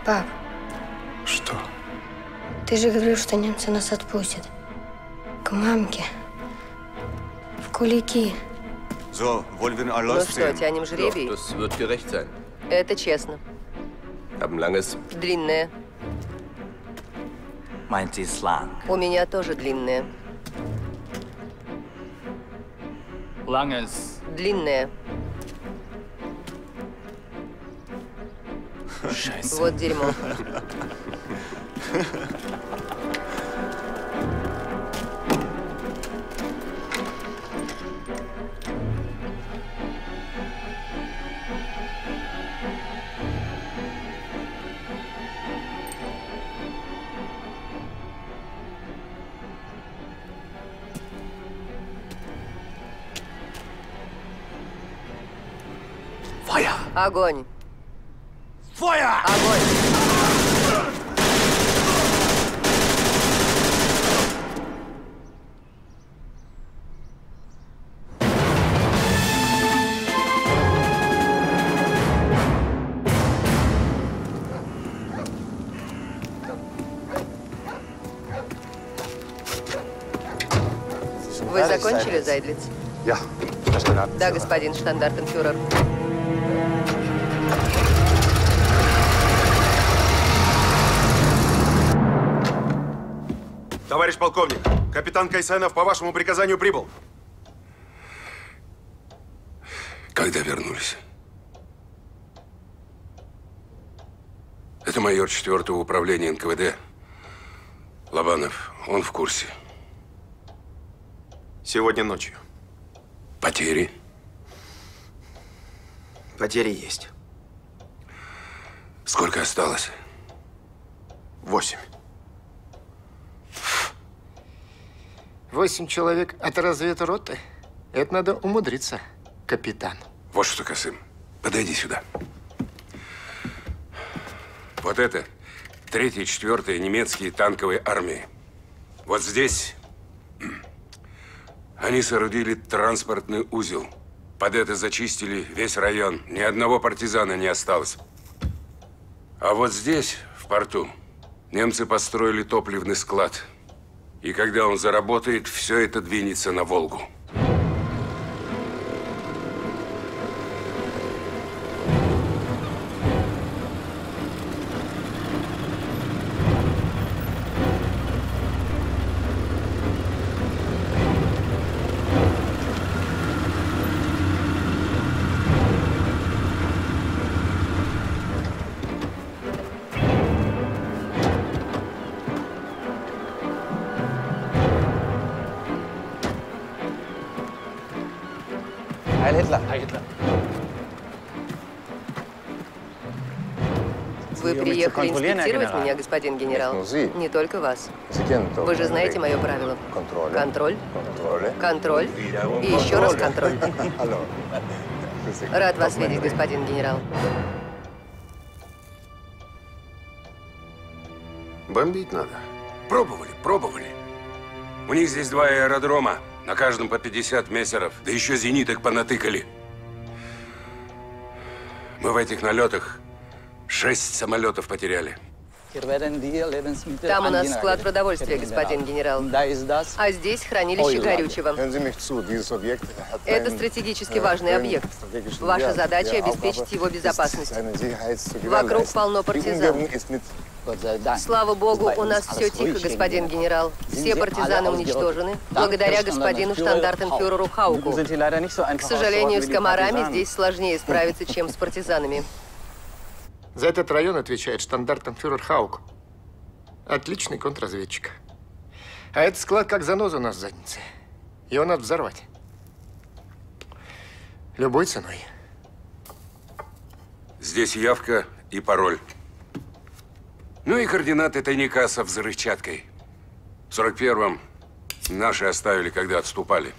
Пап. Что? Ты же говорил, что немцы нас отпустят. К мамке. В кулики. So, wollen wir Ну alles что, тянем жребий? Das wird gerecht sein. Это честно. Haben langes. Длинное. Meint sie es lang? У меня тоже длинное. Langes. Длинное. Scheiße. Вот дерьмо. Feuer! Огонь. Feuer! Огонь. Вы закончили, Зайдлиц? Да, господин штандартенфюрер. Товарищ полковник, капитан Кайсенов по вашему приказанию прибыл. Когда вернулись? Это майор 4-го управления НКВД. Лобанов, он в курсе. Сегодня ночью. Потери? Потери есть. Сколько осталось? 8. 8 человек от разведроты? Это надо умудриться, капитан. Вот что, Касым, подойди сюда. Вот это 3-я и 4-я немецкие танковые армии. Вот здесь они соорудили транспортный узел. Под это зачистили весь район. Ни одного партизана не осталось. А вот здесь, в порту, немцы построили топливный склад. И когда он заработает, все это двинется на Волгу. Вы приехали инспектировать меня, господин генерал? Не только вас. Вы же знаете мое правило. Контроль. Контроль. И еще раз контроль. Рад вас видеть, господин генерал. Бомбить надо. Пробовали. У них здесь 2 аэродрома. На каждом по 50 мессеров. Да еще зениток понатыкали. Мы в этих налетах 6 самолетов потеряли. Там у нас склад продовольствия, господин генерал. А здесь хранилище горючего. Это стратегически важный объект. Ваша задача – обеспечить его безопасность. Вокруг полно партизан. Слава богу, у нас все тихо, господин генерал. Все партизаны уничтожены, благодаря господину штандартенфюреру Хауку. К сожалению, с комарами здесь сложнее справиться, чем с партизанами. За этот район отвечает штандартенфюрер Хаук. Отличный контрразведчик. А этот склад как заноза у нас в заднице. Его надо взорвать. Любой ценой. Здесь явка и пароль. Ну и координаты тайника со взрывчаткой. В 41-м наши оставили, когда отступали.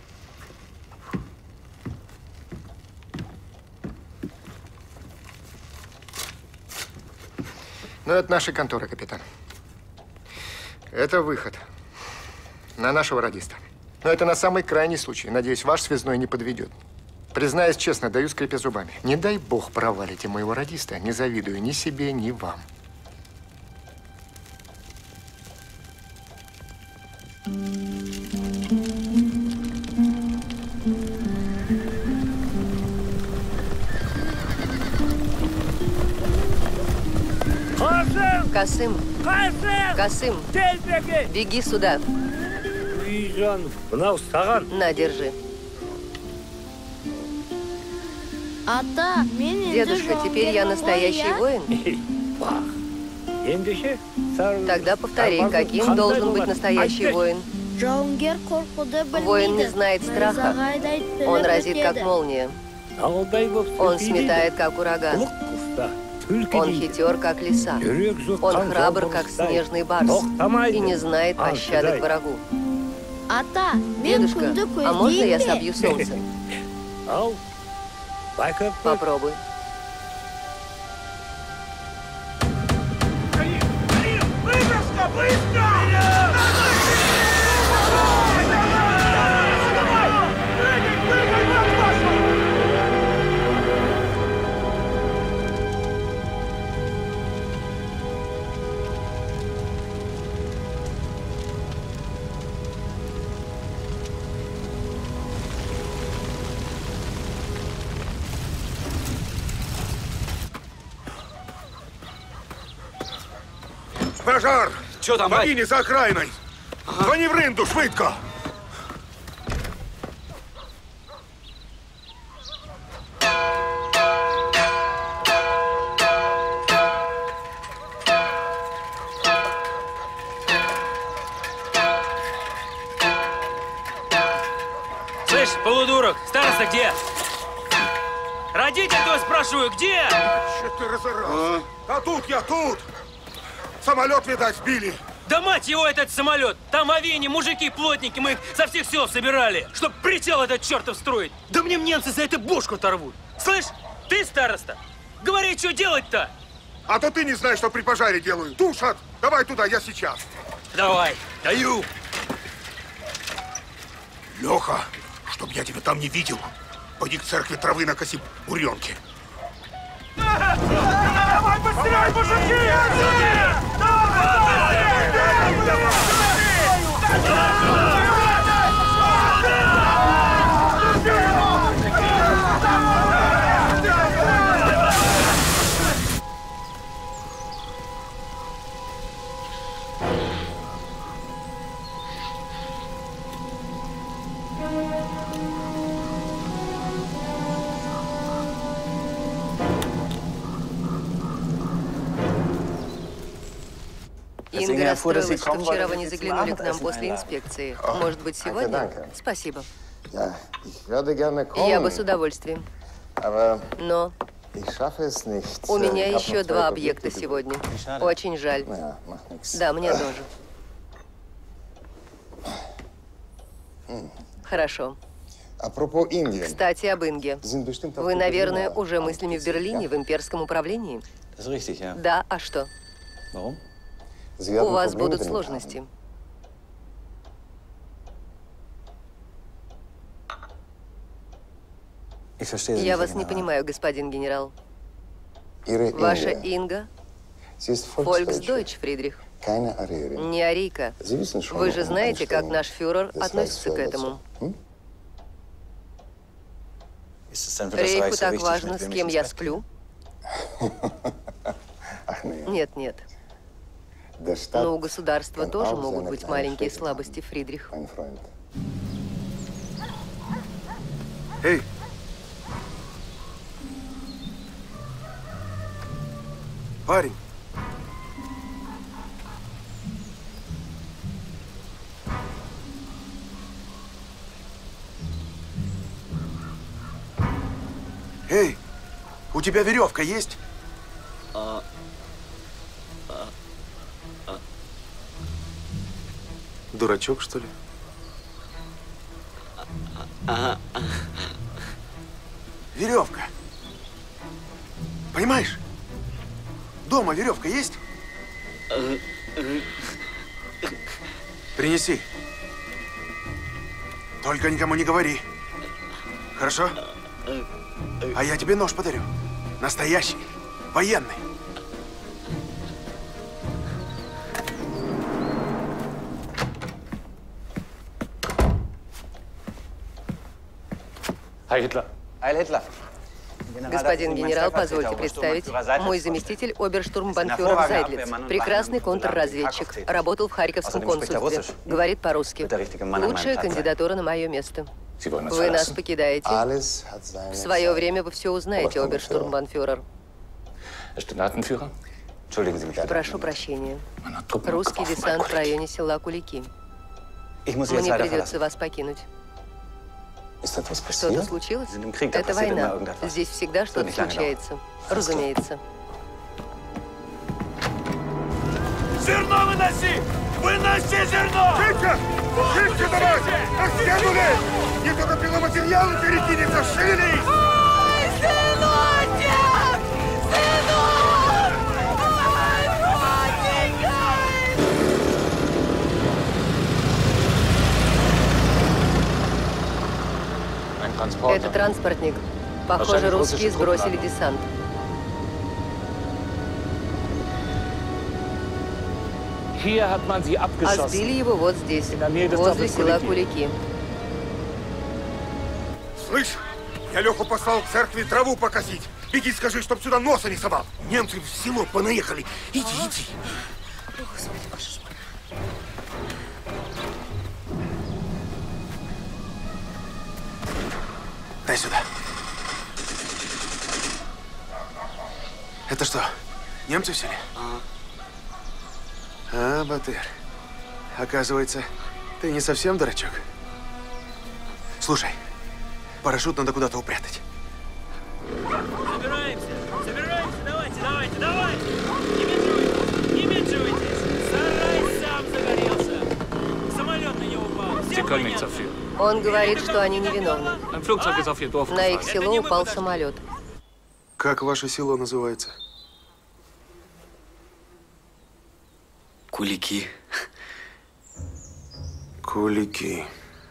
Ну, это наша контора, капитан. Это выход на нашего радиста. Но это на самый крайний случай. Надеюсь, ваш связной не подведет. Признаюсь честно, даю скрипя зубами. Не дай бог провалите моего радиста. Не завидую ни себе, ни вам. Касым! Касым! Беги сюда! На, держи. Дедушка, теперь я настоящий воин? Тогда повтори, каким должен быть настоящий воин? Воин не знает страха. Он разит, как молния. Он сметает, как ураган. Он хитер, как лиса. Он храбр, как снежный барс. И не знает пощады к врагу. Дедушка, а можно я собью солнце? Попробуй. Пожар! Що там, Богині за окраїною! Звони в Ринду, швидко! Слышь, полудурок, староста где? Родитель твой, спрашиваю, где? Че ты разорался? А тут я, тут! Самолет, видать, сбили. Да мать его, этот самолет! Там авиани, мужики, плотники, мы их со всех сел собирали, чтоб прицел этот чертов строить. Да мне немцы за это бошку оторвут. Слышь, ты староста, говори, что делать-то? А то ты не знаешь, что при пожаре делают. Тушат! Давай туда, я сейчас. Давай, даю. Леха, чтоб я тебя там не видел, пойди к церкви травы накоси буренки. Давай быстрее, мужики! Инга расстроилась, что вчера вы не заглянули к нам после инспекции. Может быть, сегодня? Спасибо. Я бы с удовольствием. Но у меня еще 2 объекта сегодня. Очень жаль. Да, мне тоже. Хорошо. Кстати, об Инге. Вы, наверное, уже мыслями в Берлине, в имперском управлении? Да, а что? У вас будут сложности. Я вас не понимаю, господин генерал. Ваша Инга – Volksdeutsch, Фридрих. Не арийка. Вы же знаете, как наш фюрер относится к этому. Рейху так важно, с кем я сплю? Нет, нет. Но у государства тоже могут быть маленькие слабости, Фридрих. Эй! Парень! Эй! У тебя веревка есть? Дурачок, что ли? Веревка. Понимаешь? Дома веревка есть? Принеси. Только никому не говори. Хорошо? А я тебе нож подарю. Настоящий. Военный. Heil Hitler. Heil Hitler. Господин генерал, позвольте представить, мой заместитель оберштурмбанфюрер Зайдлиц. Прекрасный контрразведчик. Работал в Харьковском консульстве. Говорит по-русски. Лучшая кандидатура на мое место. Вы нас покидаете. В свое время вы все узнаете, оберштурмбанфюрер. Прошу прощения. Русский десант в районе села Кулики. Мне придется вас покинуть. Что-то случилось? Это война. Здесь всегда что-то случается. Разумеется. Зерно выноси! Выноси зерно! Шибко! Шибко давай! Растянули! Не только пиломатериалы перекинется, шевелись! Ой, сыночек! Сынок! Ой, Это транспортник. Похоже, русские сбросили десант. А сбили его вот здесь, возле села Кулики. Слышь, я Леху послал к церкви траву покосить. Беги, скажи, чтоб сюда носа не совал. Немцы в село понаехали. Иди, иди. Господи, боже ж мой. Дай сюда. Это что, немцы в селе? А, Батыр. Оказывается, ты не совсем дурачок. Слушай, парашют надо куда-то упрятать. Собираемся, давайте. Не менжуйтесь. Сарай сам загорелся. Самолет на него упал. Он говорит, что они невиновны. На их село упал самолет. Как ваше село называется? Кулики. Кулики.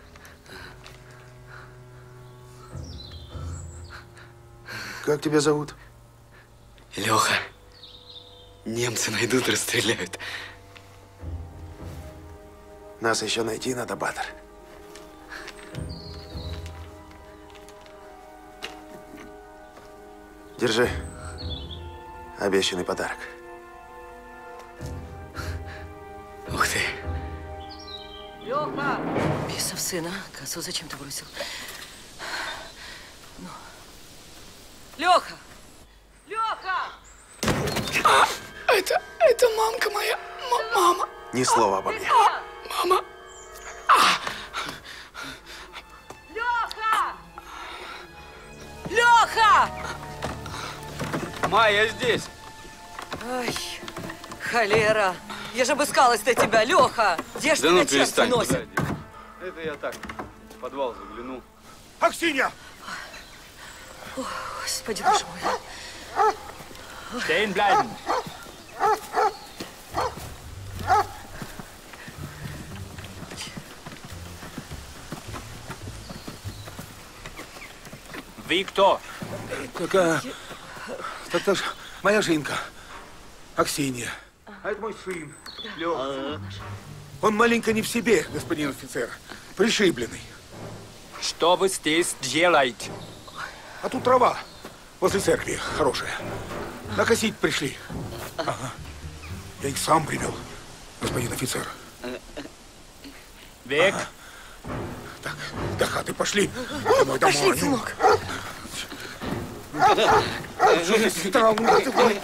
Как тебя зовут? Леха. Немцы найдут, расстреляют. Нас еще найти надо, Батыр. Держи. Обещанный подарок. Ух ты. Леха! Бесов сына. Косу зачем ты бросил? Ну. Леха! Леха! Это мамка моя. Мама. Ни слова обо мне. Мама. Леха! Леха! Ма, я здесь. Ай, холера. Я же обыскалась до тебя, Леха. Где ж тебя черт носит? Это я так, в подвал заглянул. Аксинья! О, Господи, боже мой. Stehen bleiben. Вы кто? Так ж моя Жинка, Аксинья. А это мой сын, Леха. Он маленько не в себе, господин офицер. Пришибленный. Что вы здесь делаете? А тут трава возле церкви хорошая. Накосить пришли. Ага. Я их сам привел, господин офицер. Век. Ага. Так, до хаты пошли. Домой, Пошли, сынок. Что ты странно?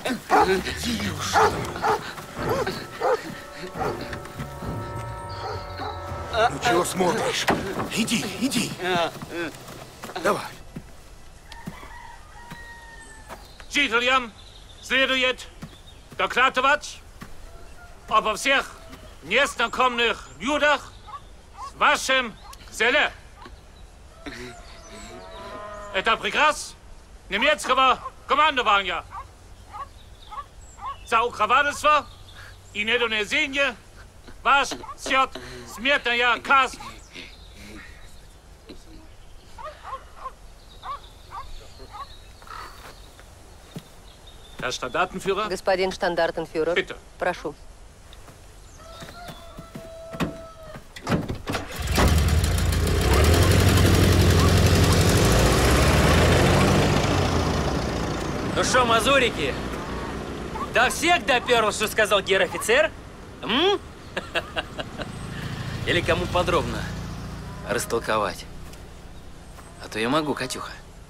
Ну чего смотришь? Иди, иди. Давай. Жителям следует докладывать обо всех незнакомых людях в вашем селе. Это приказ немецкого командования. За укрывательство и недонесение вас ждет смертная казнь. Господин штандартенфюрер, Bitte. прошу. Ну что, мазурики? До всех доперло, что сказал гер-офицер? Или кому подробно растолковать? А то я могу, Катюха.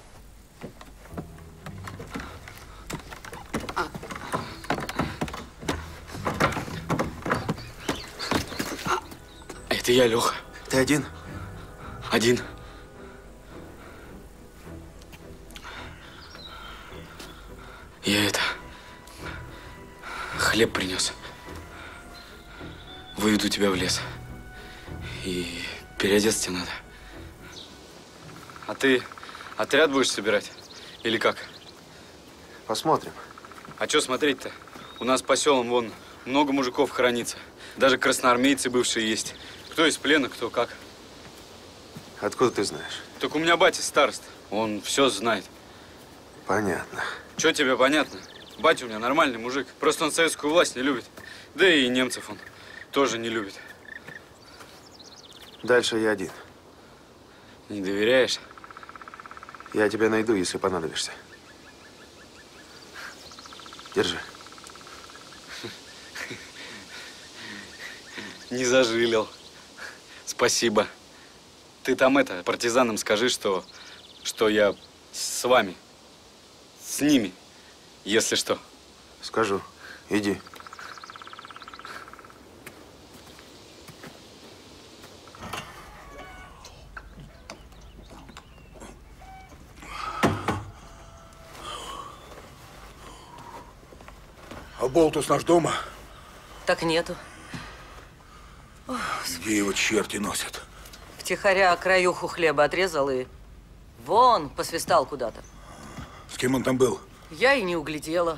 Это я, Леха. Ты один? Один. Я хлеб принес. Выведу тебя в лес. И переодеться тебе надо. А ты отряд будешь собирать? Или как? Посмотрим. А что смотреть-то? У нас по селам вон много мужиков хранится. Даже красноармейцы бывшие есть. Кто из плена, кто как. Откуда ты знаешь? Так у меня батя староста. Он все знает. Понятно. Что тебе понятно? Батя у меня нормальный мужик. Просто он советскую власть не любит. Да и немцев он тоже не любит. Дальше я один. Не доверяешь? Я тебя найду, если понадобишься. Держи. Не зажилил. Спасибо. Ты там партизанам скажи, что я с вами. С ними, если что. Скажу. Иди. А Болтус наш дома? Так нету. Где его черти носят? Втихаря краюху хлеба отрезал и вон посвистал куда-то. С кем он там был? Я и не углядела.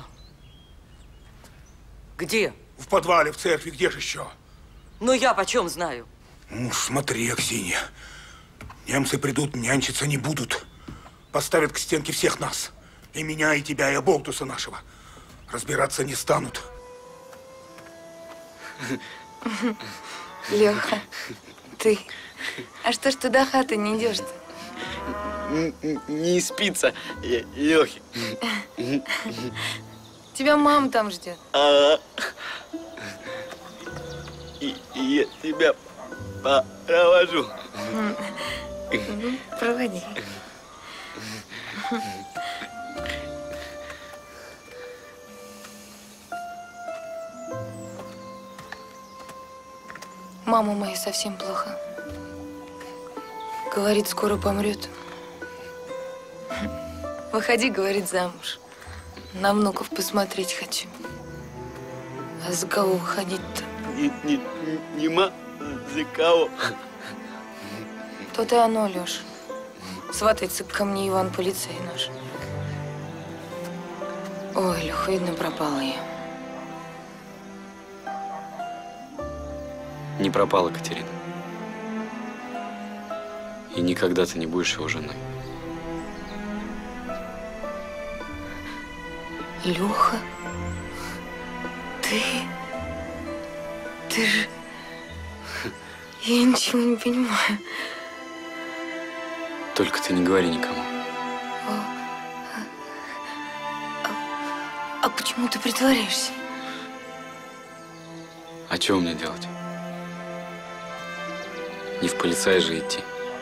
Где? В подвале, в церкви, где же еще? Ну я почем знаю? Ну, смотри, Аксинья. Немцы придут, нянчиться не будут. Поставят к стенке всех нас. И меня, и тебя, и Аболтуса нашего. Разбираться не станут. Леха, ты. А что ж туда хаты не идешь-то? Не спится, Лехи. Тебя мама там ждет. И я тебя провожу. Проводи. Мама моя совсем плохо. Говорит, скоро помрет. Выходи, говорит, замуж. На внуков посмотреть хочу. А за кого выходить-то? Нема за кого. То-то и оно, Леша. Сватается ко мне Иван, полицей наш. Ой, Леха, видно, пропала я. Не пропала, Катерина. И никогда ты не будешь его женой. Леха, ты же… Я ничего не понимаю. Только ты не говори никому. А почему ты притворяешься? А что мне делать? Не в полицай же идти.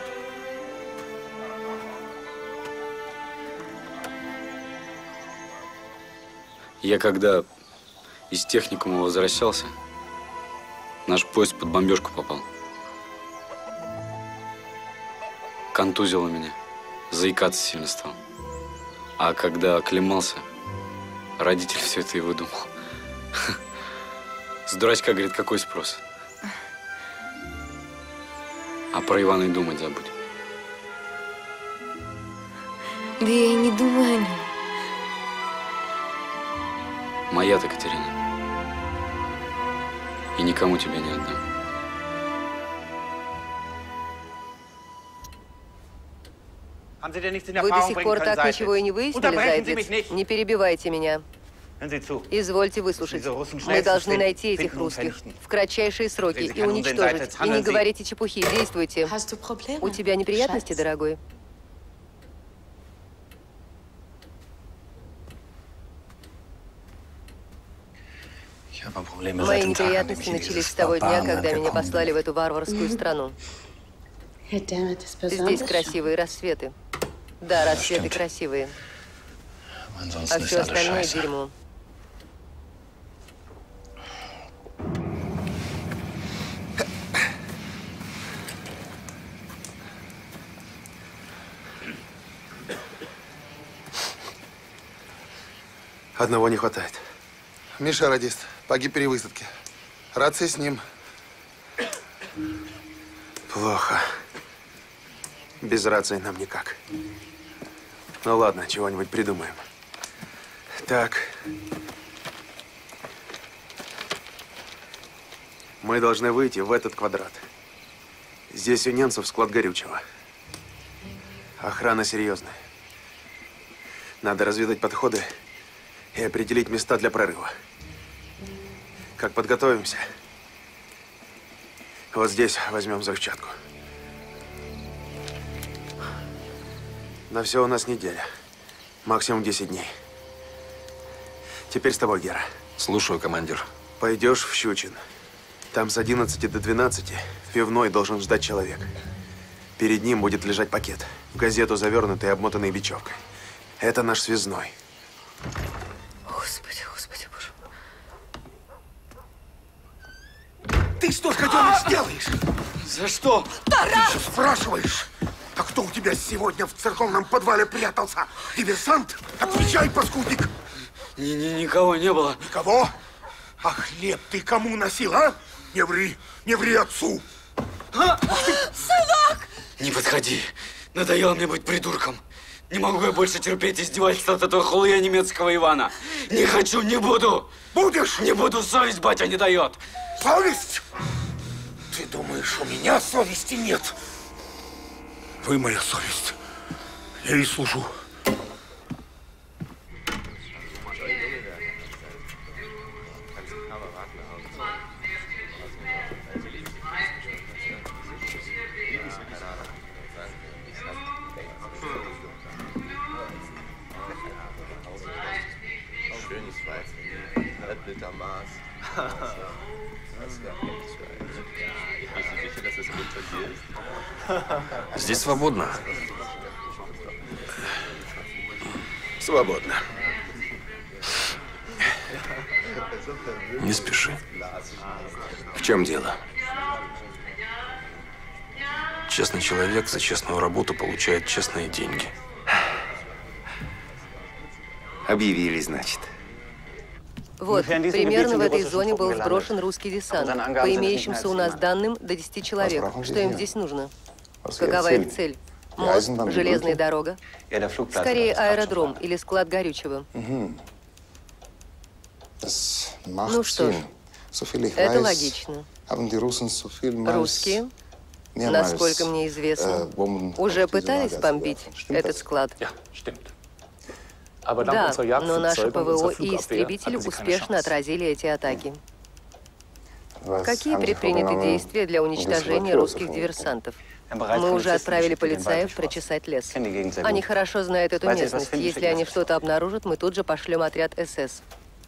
Я когда из техникума возвращался, наш поезд под бомбежку попал. Контузило меня. Заикаться сильно стал. А когда оклемался, родитель все это и выдумал. С дурачка, говорит, какой спрос? А про Ивана и думать забудь. Да я и не думаю о нем. Моя-то, Катерина. И никому тебя не отдам. Вы до сих пор так ничего и не выяснили, Зайдлиц? Не перебивайте меня. Извольте выслушать. Мы должны найти этих русских в кратчайшие сроки и уничтожить. И не говорите чепухи, действуйте. У тебя неприятности, дорогой? Мои неприятности начались с того дня, когда меня послали в эту варварскую страну. Здесь красивые рассветы. Да, рассветы красивые. А все остальное дерьмо. Одного не хватает. Миша радист. Погиб при высадке. Рация с ним. Плохо. Без рации нам никак. Ну ладно, чего-нибудь придумаем. Так. Мы должны выйти в этот квадрат. Здесь у немцев склад горючего. Охрана серьезная. Надо разведать подходы и определить места для прорыва. Как подготовимся? Вот здесь возьмем взрывчатку. На все у нас неделя. Максимум 10 дней. Теперь с тобой, Гера. Слушаю, командир. Пойдешь в Щучин. Там с 11 до 12 в пивной должен ждать человек. Перед ним будет лежать пакет. В газету завернутый и обмотанный бечевкой. Это наш связной. Господи, Господи, Боже. Ты что, котенок, сделаешь? За что? Тарас! Ты что спрашиваешь? А кто у тебя сегодня в церковном подвале прятался? Диверсант? Отвечай, паскудник! Никого не было. Никого? А хлеб ты кому носил, а? Не ври отцу! Сынок! Не подходи. Надоело мне быть придурком. Не могу я больше терпеть издевательства от этого хулия немецкого Ивана. Не хочу, не буду. Будешь? Не буду, совесть батя не дает. Совесть? Ты думаешь, у меня совести нет? Вы моя совесть. Я ей служу. Здесь свободно. Свободно. Не спеши. В чем дело? Честный человек за честную работу получает честные деньги. Объявили, значит. Вот, примерно в этой зоне был сброшен русский десант. По имеющимся у нас данным, до 10 человек. Что им здесь нужно? Какова их цель? Мост, железная дорога? Скорее аэродром или склад горючего. Ну что ж, это логично. Русские, насколько мне известно, уже пытались бомбить этот склад. Да, но наши ПВО и истребители успешно отразили эти атаки. Какие предприняты действия для уничтожения русских диверсантов? Мы уже отправили полицаев прочесать лес. Они хорошо знают эту местность. Если они что-то обнаружат, мы тут же пошлем отряд СС.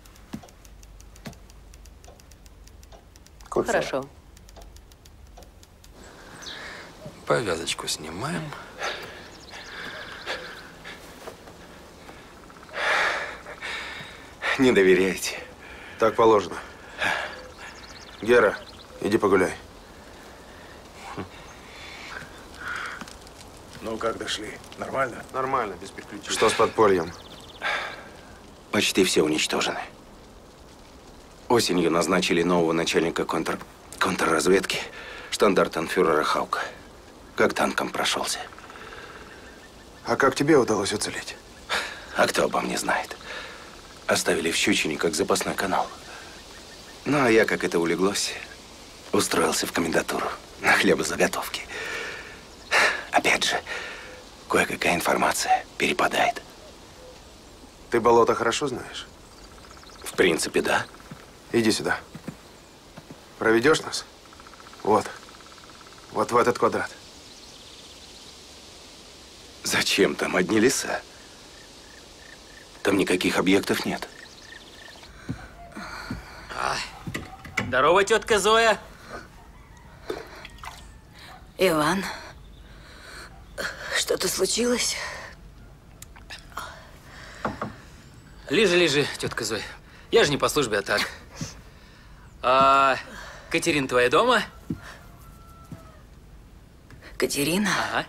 Хорошо. Повязочку снимаем. Не доверяете? Так положено. Гера, иди погуляй. Ну, как дошли? Нормально? Нормально, без приключений. Что с подпольем? Почти все уничтожены. Осенью назначили нового начальника контрразведки, штандартенфюрера Хаука. Как танком прошелся. А как тебе удалось уцелеть? А кто обо мне знает? Оставили в Щучине как запасной канал. Ну, а я, как это улеглось, устроился в комендатуру на хлебозаготовки. Опять же, кое-какая информация перепадает. Ты болото хорошо знаешь? В принципе, да. Иди сюда. Проведешь нас? Вот. Вот в этот квадрат. Зачем? Там одни леса. Там никаких объектов нет. Здорово, тетка Зоя. Иван, что-то случилось? Лежи, тетка Зоя. Я же не по службе, а так. А Катерина твоя дома? Катерина? Ага.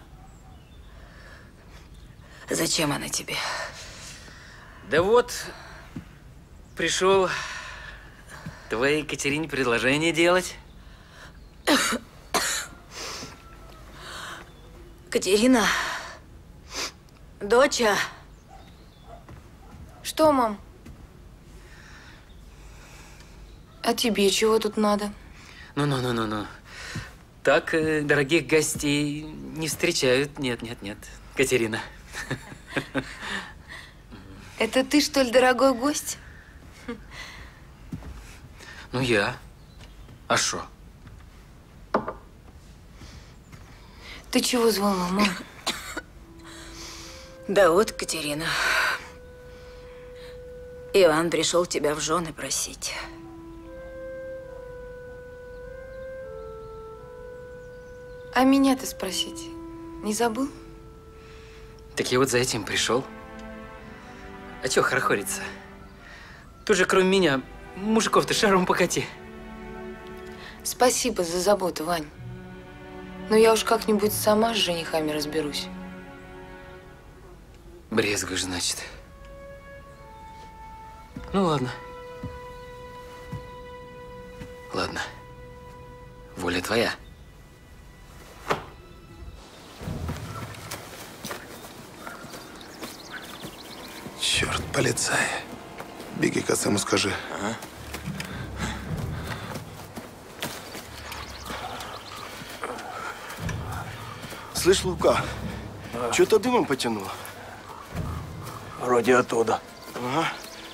Зачем она тебе? Да вот, пришел твоей Катерине предложение делать. Катерина, доча. Что, мам? А тебе чего тут надо? Ну. Так дорогих гостей не встречают. Нет. Катерина. Это ты, что ли, дорогой гость? Ну, я. А шо? Ты чего звала, мам? Да вот, Катерина. Иван пришел тебя в жены просить. А меня-то спросить не забыл? Так я вот за этим пришел. А чё хорохориться? Тут же кроме меня мужиков-то шаром покати. Спасибо за заботу, Вань. Но я уж как-нибудь сама с женихами разберусь. Брезгуешь, значит. Ну, ладно. Ладно. Воля твоя. Черт, полицай. Беги к Асему, скажи. Ага. Слышь, Лука, что-то дымом потянуло. Вроде оттуда. Ага.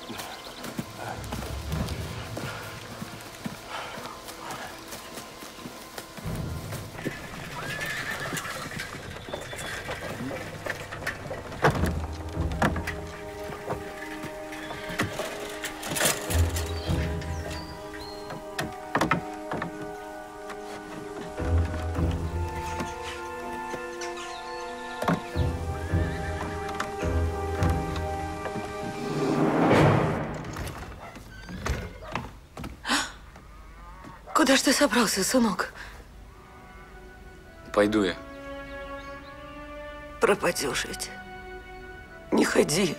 Куда ж ты собрался, сынок? Пойду я. Пропадешь ведь. Не ходи.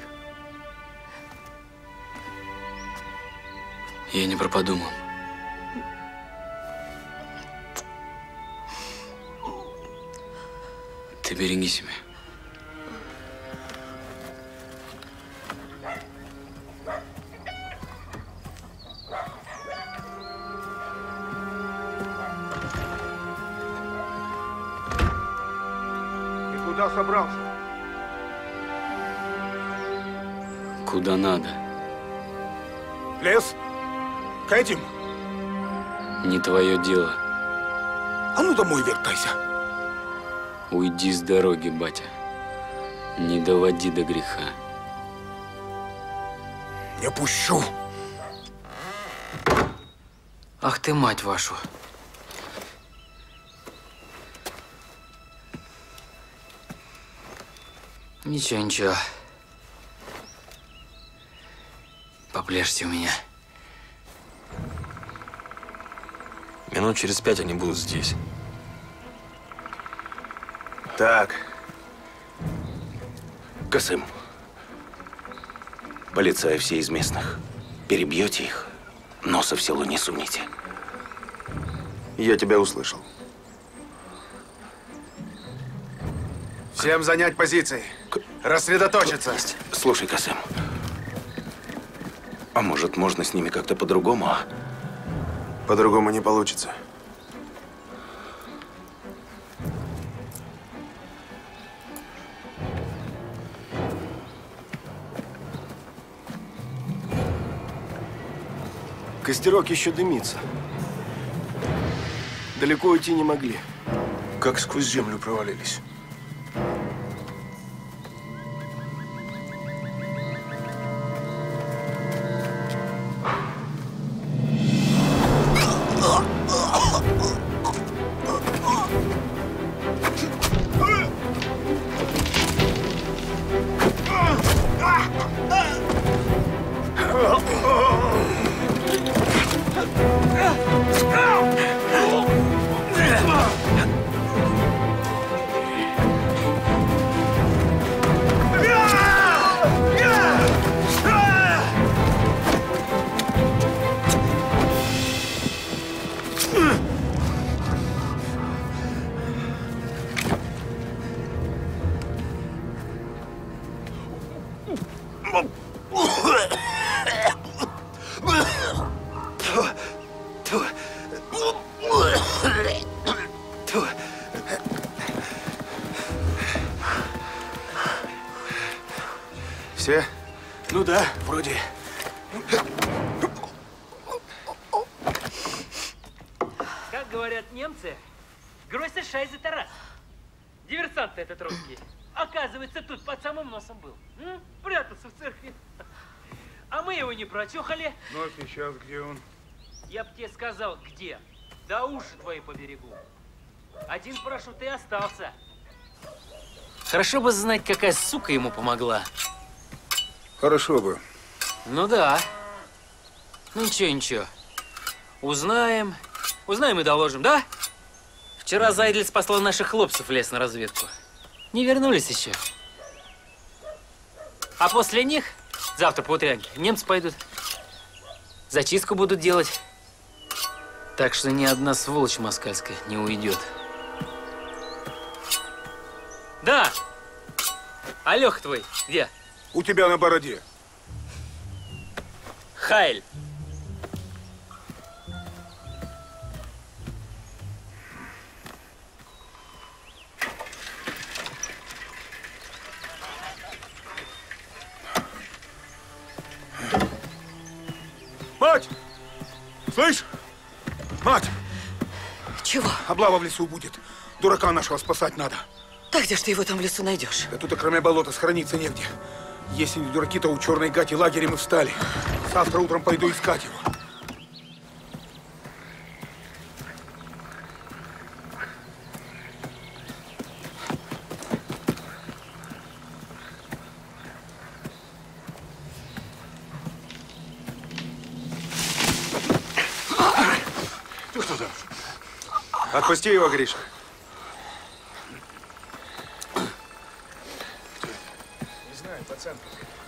Я не пропаду, мам. Ты береги себя. Куда собрался? Куда надо. Лес? К этим? Не твое дело. А ну домой вертайся. Уйди с дороги, батя. Не доводи до греха. Не пущу. Ах ты, мать вашу. Ничего. Попляшьте у меня. Минут через 5 они будут здесь. Так. Касым, полицаи все из местных. Перебьете их, носа в село не суните. Я тебя услышал. Всем занять позиции. Рассредоточиться. Слушай, Касым, а может, можно с ними как-то по-другому, а? По-другому не получится. Костерок еще дымится. Далеко уйти не могли. Как сквозь землю провалились. Все? Ну да, вроде. Как говорят немцы, гройся шай за Тарас. Диверсант этот русский. Оказывается, тут под самым носом был. Прятался в церкви. А мы его не прочухали. Ну а сейчас где он? Я б тебе сказал, где. Да уши твои поберегу. Один парашют и остался. Хорошо бы знать, какая сука ему помогла. Хорошо бы. Ну да. Ну ничего, ничего. Узнаем. Узнаем и доложим, да? Вчера Зайдлиц послал наших хлопцев в лес на разведку. Не вернулись еще. А после них, завтра по утрянке, немцы пойдут. Зачистку будут делать. Так что ни одна сволочь москальская не уйдет. Да! А Леха твой где? У тебя на бороде. Хайль! Мать! Слышь? Мать! Чего? Облава в лесу будет. Дурака нашего спасать надо. Так где ж ты его там в лесу найдешь? Да тут, кроме болота, схорониться негде. Если не дураки, то у черной гати лагерем и встали. Завтра утром пойду искать его. Ты кто там? Отпусти его, Гриша. Не знаю, пацан.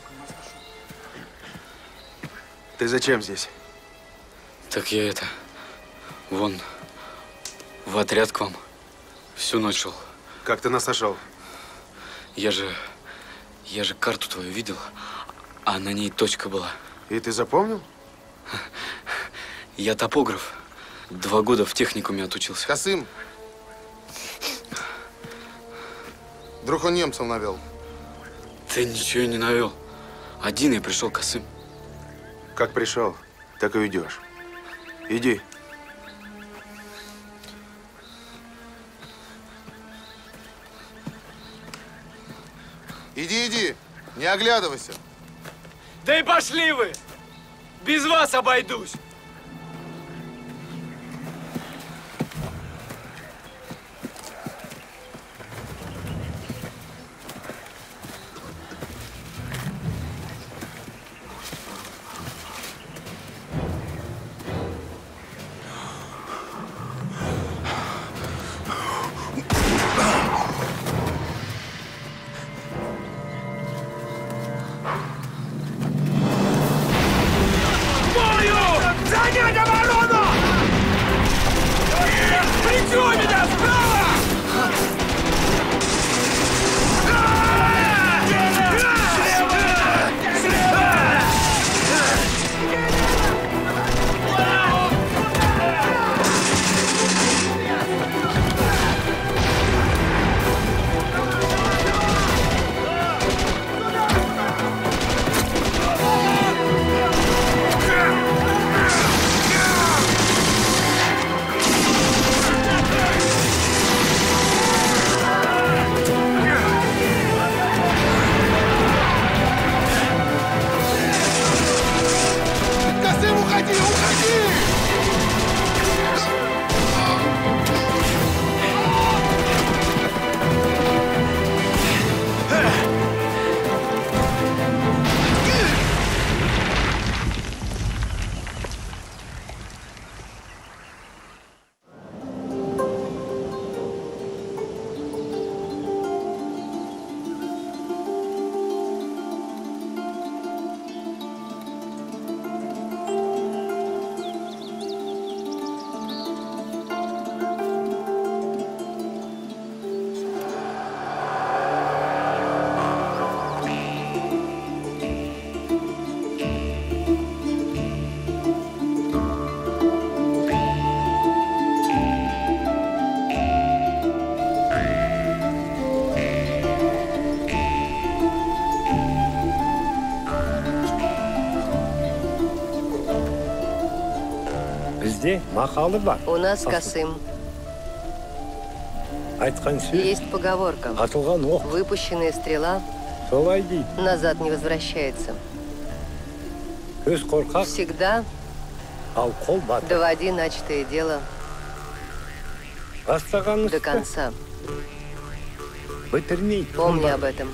Ты зачем здесь? Так я это, вон, в отряд к вам всю ночь шел. Как ты нас нашел? Я же карту твою видел, а на ней точка была. И ты запомнил? Я топограф. 2 года в техникуме отучился. Касым. Вдруг он немцев навел? Ты ничего не навел. Один я пришел, Касым. Как пришел, так и уйдешь. Иди. Иди, иди, не оглядывайся. Да и пошли вы! Без вас обойдусь! Бою! У нас Касым. Есть поговорка. Выпущенная стрела назад не возвращается. Всегда доводи начатое дело до конца. Помни об этом.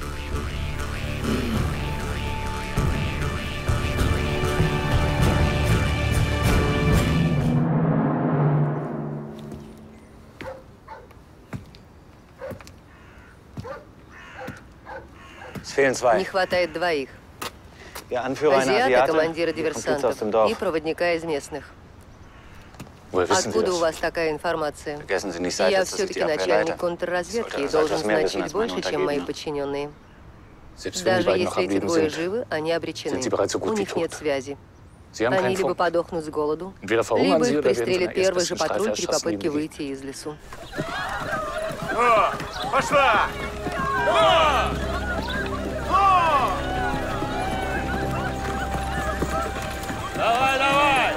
Не хватает двоих. Азиата, командира диверсантов, и проводника из местных. Откуда у вас такая информация? Я все-таки начальник контрразведки и должен знать чуть больше, чем мои подчиненные. Даже если эти двое живы, они обречены. У них нет связи. Они либо подохнут с голоду, либо их пристрелит первый же патруль при попытке выйти из лесу. О, пошла! Давай, давай!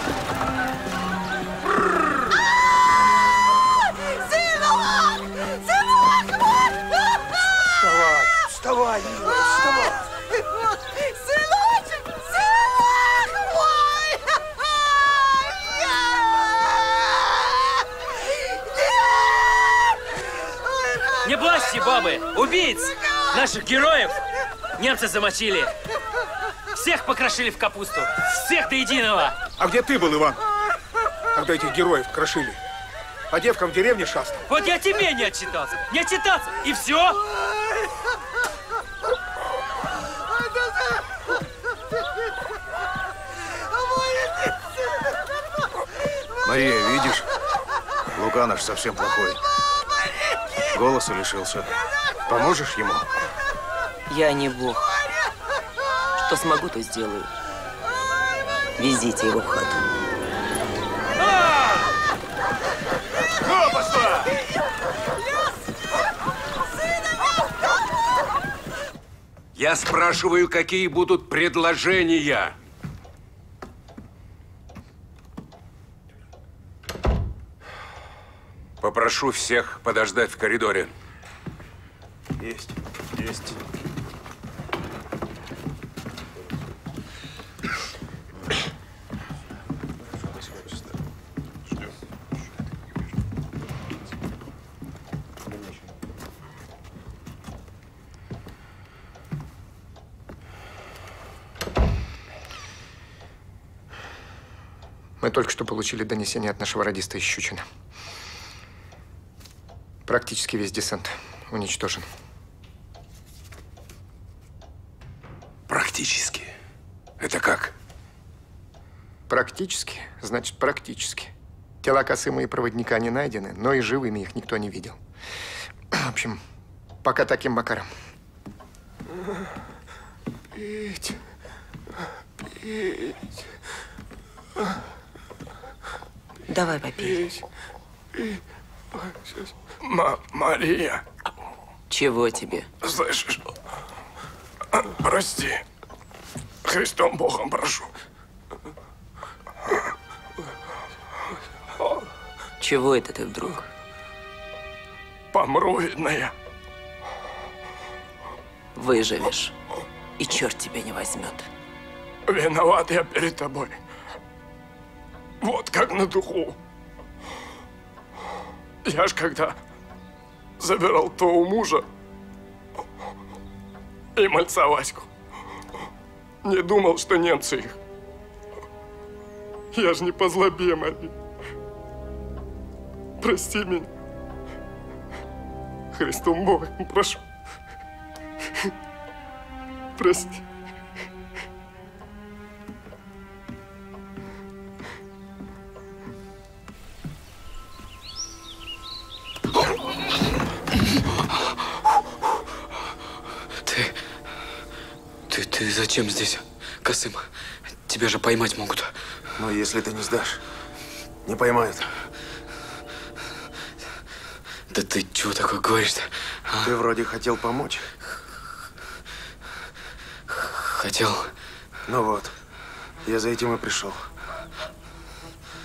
Сынок! Сынок мой! Вставай, вставай, милая, вставай! Сыночек! Сынок мой! Не плачьте, бабы! Убийц! Наших героев немцы замочили! Всех покрошили в капусту! Всех до единого! А где ты был, Иван, когда этих героев крошили? По девкам в деревне шастал? Вот я тебе не отчитался! Не отчитался! И все! Мария, видишь? Лука наш совсем плохой. Голоса лишился. Поможешь ему? Я не бог. Что смогу, то сделаю. Везите его в хату. Пошла! Я спрашиваю, какие будут предложения? Попрошу всех подождать в коридоре. Есть. Есть. Мы только что получили донесение от нашего радиста из Щучина. Практически весь десант уничтожен. Практически? Это как? Практически, значит, практически. Тела Касыма и проводника не найдены, но и живыми их никто не видел. В общем, пока таким макаром. Пить. Пить. Давай попей. Мария. Чего тебе? Слышишь? Прости. Христом Богом прошу. Чего это ты вдруг? Помру, видно я. Выживешь, и черт тебя не возьмет. Виноват я перед тобой. Вот как на духу. Я ж когда забирал то у мужа и мальца Ваську, не думал, что немцы их. Я ж не по злобе, Мария. Прости меня. Христом Богом прошу. Прости. Ты зачем здесь, Касым? Тебя же поймать могут. Но если ты не сдашь, не поймают. Да ты чего такое говоришь-то? А? Ты вроде хотел помочь. Хотел. Ну вот, я за этим и пришел.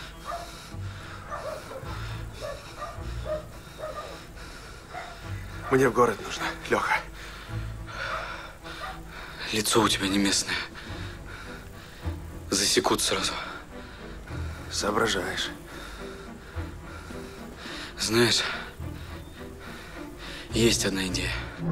Мне в город нужно, Леха. Лицо у тебя не местное. Засекут сразу. Соображаешь. Знаешь, есть одна идея.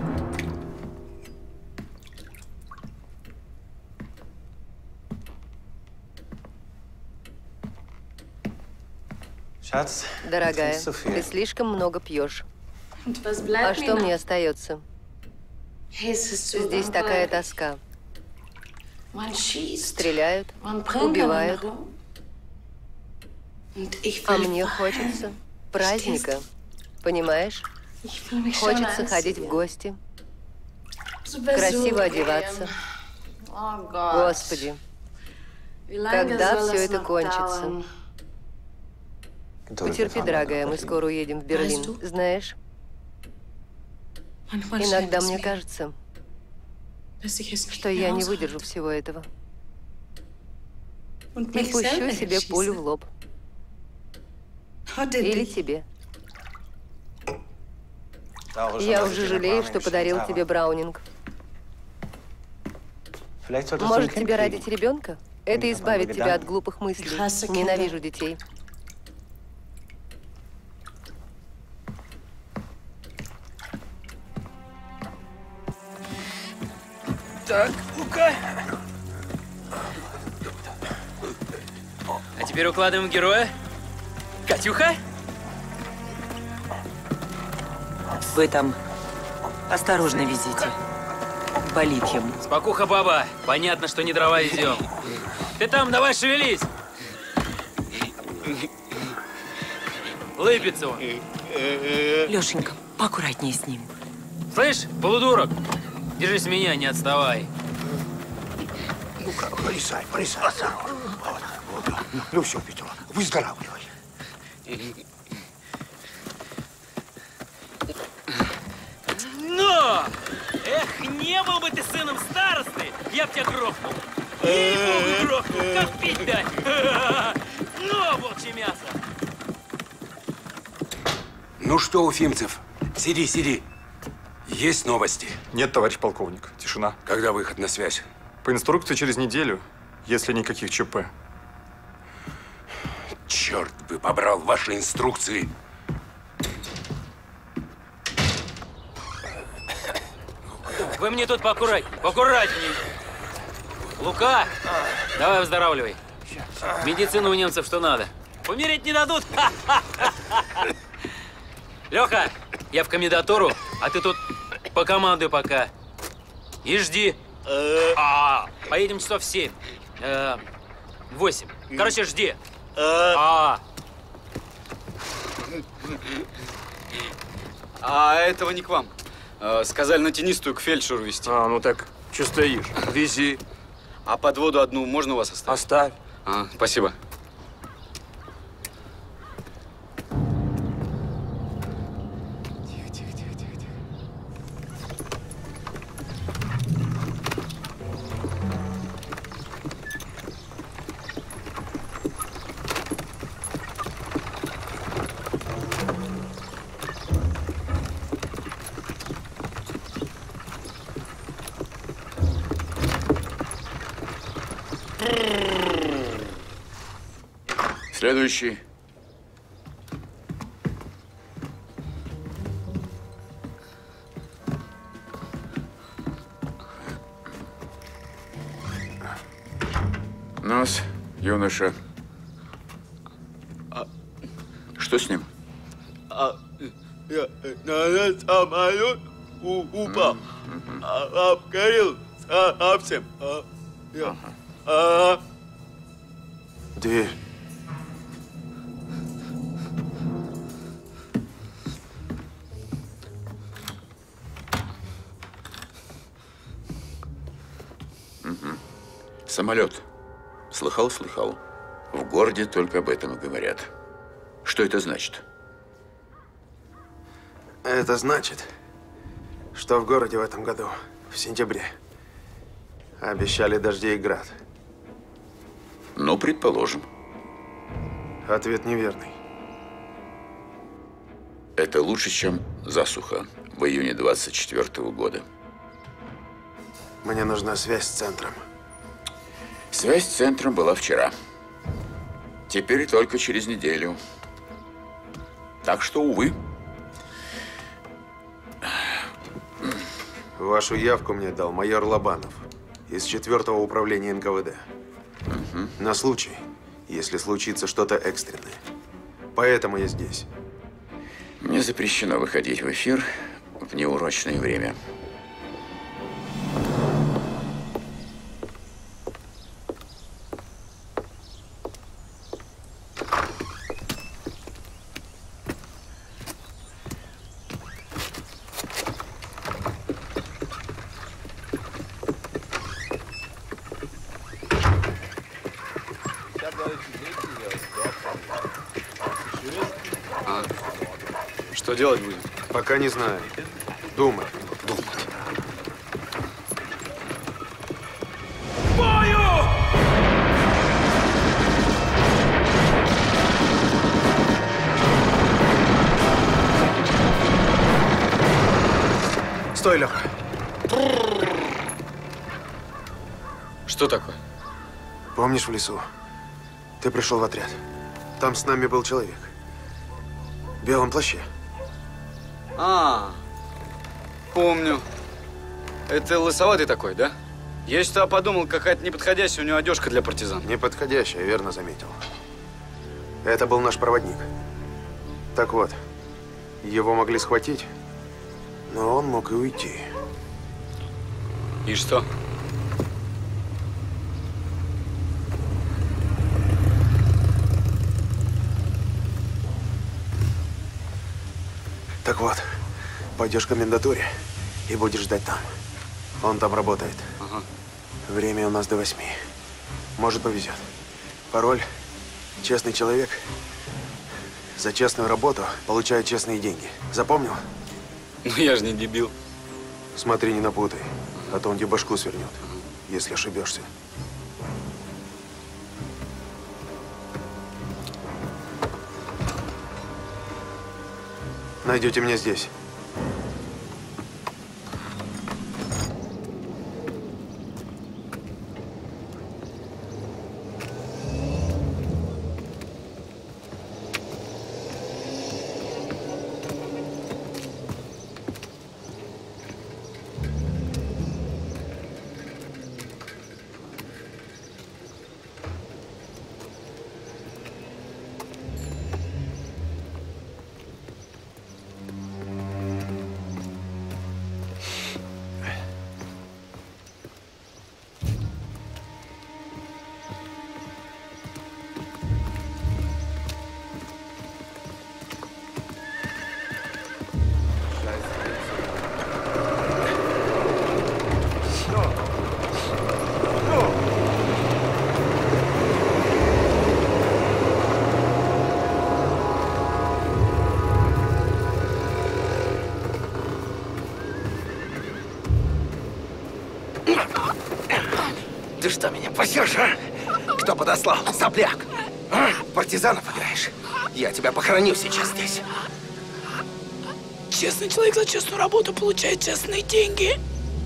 Дорогая, ты слишком много пьешь. А что мне остается? Здесь такая тоска. Стреляют, убивают. А мне хочется праздника. Понимаешь? Хочется ходить в гости. Красиво одеваться. Господи, когда все это кончится? Потерпи, дорогая, мы скоро уедем в Берлин. Знаешь, иногда мне кажется, что я не выдержу всего этого. И пущу себе пулю в лоб. Или тебе. Я уже жалею, что подарил тебе Браунинг. Может, тебе родить ребенка? Это избавит тебя от глупых мыслей. Ненавижу детей. Так, Лука. А теперь укладываем героя. Катюха? Вы там осторожно везите. Болит ему. Спокуха, баба. Понятно, что не дрова везем. Ты там давай шевелись. Лыбится он. Лешенька, поаккуратнее с ним. Слышь, полудурок, держись меня, не отставай. Ну-ка, присядь. Ну все, Петро, выздоравливай. Но! Эх, не был бы ты сыном старосты, я б тебя грохнул. Ей-богу, грохнул, как пить дать. Ну, волчье мясо. Ну что, Уфимцев, сиди. Есть новости? Нет, товарищ полковник. Тишина. Когда выход на связь? По инструкции через неделю, если никаких ЧП. Черт бы побрал ваши инструкции. Вы мне тут поаккуратней. Лука, давай выздоравливай. Медицина у немцев что надо. Умереть не дадут. Леха, я в комендатуру, а ты тут покомандуй пока. И жди. Поедем часов в 7. 8. Короче, жди. А этого не к вам. Сказали на тенистую к фельдшеру везти. Ну так, что стоишь? Вези. А под воду одну можно у вас оставить? Оставь. Спасибо. Следующий. Нас, юноша. Что с ним? Я на самолет упал. Обгорел совсем. Дверь. Самолет. Слыхал? В городе только об этом и говорят. Что это значит? Это значит, что в городе в этом году, в сентябре, обещали дожди и град. Ну, предположим. Ответ неверный. Это лучше, чем засуха. в июне 24-го года. Мне нужна связь с центром. Связь с центром была вчера. Теперь только через неделю. Так что, увы. Вашу явку мне дал майор Лобанов из 4-го управления НКВД. На случай, если случится что-то экстренное. Поэтому я здесь. Мне запрещено выходить в эфир в неурочное время. Что делать будем? Пока не знаю. Думать. Думать. Бою! Стой, Леха. Что такое? Помнишь в лесу? Ты пришел в отряд. Там с нами был человек. В белом плаще. Помню. Это лысоватый такой, да? Я что-то подумал, какая-то неподходящая у него одежка для партизан. Неподходящая, верно заметил. Это был наш проводник. Так вот, его могли схватить, но он мог и уйти. И что? Так вот, пойдешь к комендатуре и будешь ждать там. Он там работает. Ага. Время у нас до 8. Может, повезет. Пароль – честный человек. За честную работу получает честные деньги. Запомнил? Ну, я же не дебил. Смотри, не напутай, а то он тебе башку свернет, если ошибешься. Найдете меня здесь. Ты что, меня пасешь, а? Кто подослал? Сопляк! А? Партизанов играешь? Я тебя похороню сейчас здесь. Честный человек за честную работу получает честные деньги.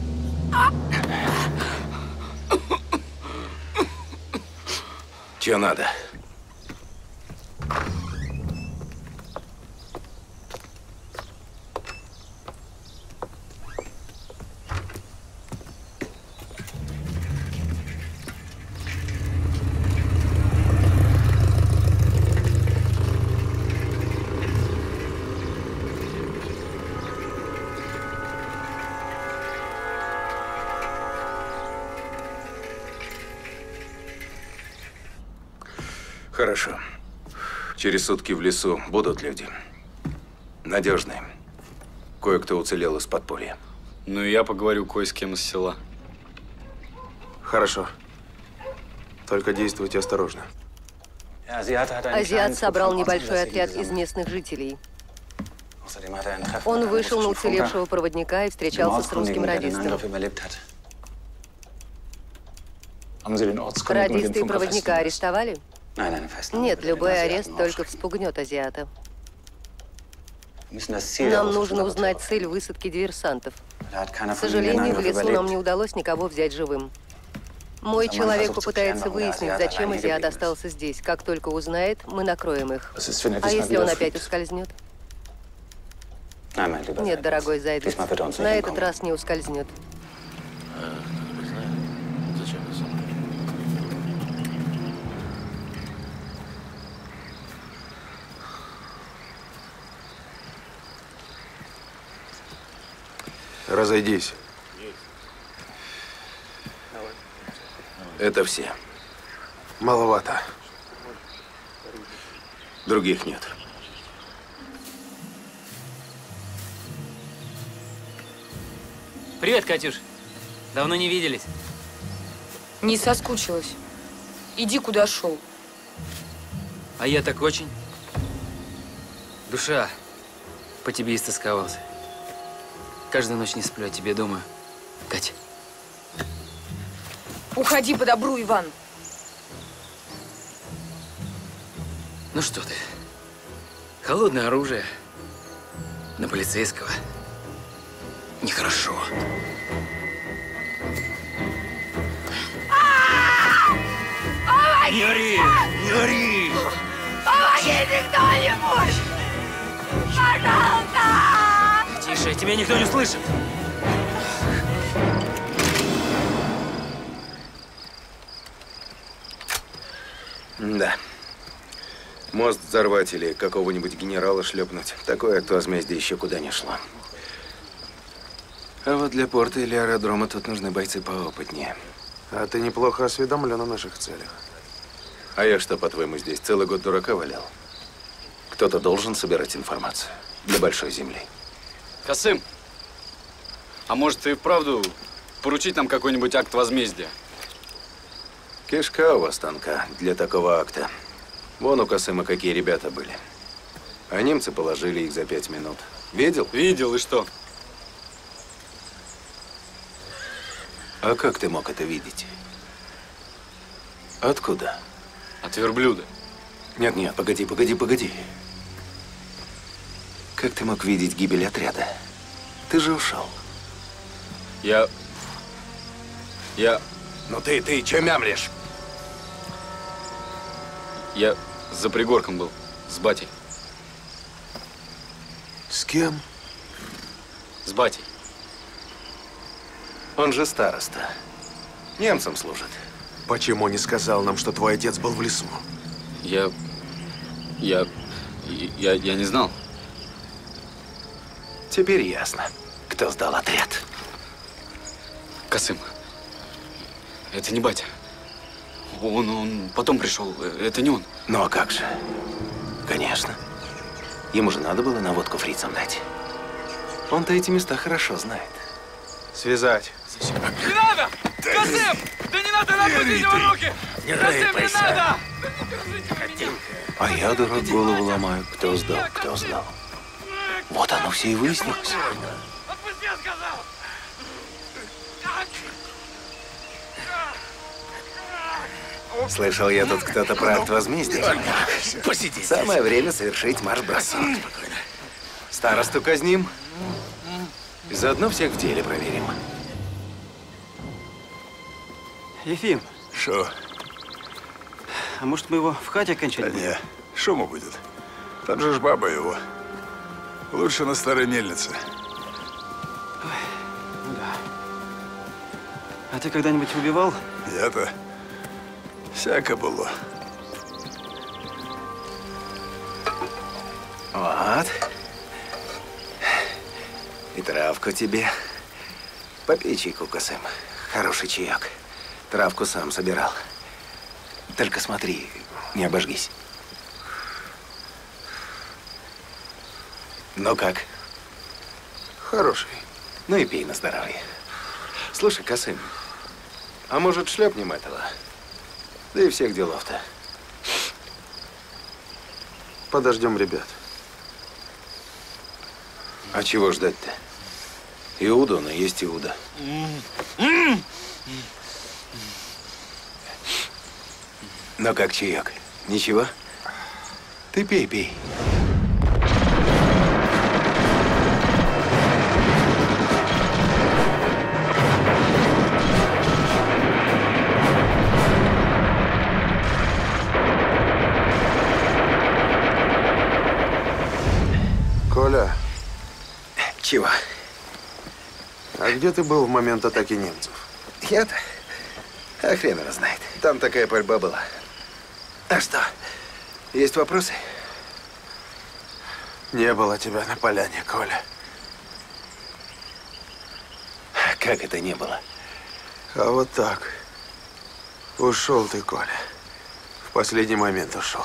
Чего надо? Хорошо. Через сутки в лесу будут люди. Надежные. Кое-кто уцелел из подполья. Ну и я поговорю кое с кем из села. Хорошо. Только действуйте осторожно. Азиат собрал небольшой отряд из местных жителей. Он вышел на уцелевшего проводника и встречался с русским радистом. Радисты и проводника арестовали? Нет, любой арест только вспугнет азиата. Нам нужно узнать цель высадки диверсантов. К сожалению, в лесу нам не удалось никого взять живым. Мой человек попытается выяснить, зачем азиат остался здесь. Как только узнает, мы накроем их. А если он опять ускользнет? Нет, дорогой Зайдус, на этот раз не ускользнет. Разойдись. Это все. Маловато. Других нет. Привет, Катюш. Давно не виделись. Не соскучилась. Иди, куда шел. А я так очень. Душа по тебе истосковался. Каждую ночь не сплю, о тебе думаю. Катя. Уходи по добру, Иван. Ну что ты? Холодное оружие на полицейского. Нехорошо. Не ори! Не ори! Помогите кто-нибудь! Пожалуйста! Тише, тебя никто не слышит. Да. Мост взорвать или какого-нибудь генерала шлепнуть. Такое от возмездия еще куда не шло. А вот для порта или аэродрома тут нужны бойцы поопытнее. А ты неплохо осведомлен о наших целях. А я что, по-твоему, здесь целый год дурака валял? Кто-то должен собирать информацию для большой земли. Касым, а может и вправду поручить нам какой-нибудь акт возмездия? Кишка у вас тонка для такого акта. Вон у Касыма какие ребята были. А немцы положили их за 5 минут. Видел? Видел, и что? А как ты мог это видеть? Откуда? От верблюда. Нет, погоди. Как ты мог видеть гибель отряда? Ты же ушел. Я... Ну ты че мямлишь? Я за пригорком был, с батей. С кем? С батей. Он же староста. Немцам служит. Почему не сказал нам, что твой отец был в лесу? Я не знал. Теперь ясно, кто сдал отряд. Касым, это не батя. Он потом пришел, это не он. Ну а как же? Конечно. Ему же надо было наводку фрицам дать. Он-то эти места хорошо знает. Связать. Не надо! Касым! Да не надо напустить его руки! Касым, не надо! А я, дурак, голову ломаю. Кто сдал, кто сдал. Вот оно все и выяснилось. Отпусти, я сказал! Слышал я, тут кто-то про акт возмездия. Посиди. Самое время совершить марш-бросок. Старосту казним. И заодно всех в деле проверим. Ефим. Шо? А может, мы его в хате окончательно? Да не, шуму будет. Там же ж баба его. Лучше на старой мельнице. Ну да. А ты когда-нибудь убивал? Я-то всяко было. Вот. И травку тебе. Попей чайку, Касым. Хороший чаек. Травку сам собирал. Только смотри, не обожгись. Ну как? Хороший. Ну и пей на здоровье. Слушай, Касым, а может, шлепнем этого? Да и всех делов-то. Подождем ребят. А чего ждать-то? Иуда, он и есть Иуда. Ну как чаек? Ничего? Ты пей, пей. Чего? А где ты был в момент атаки немцев? Я-то? А хрен его знает. Там такая пальба была. А что? Есть вопросы? Не было тебя на поляне, Коля. Как это не было? А вот так. Ушел ты, Коля. В последний момент ушел.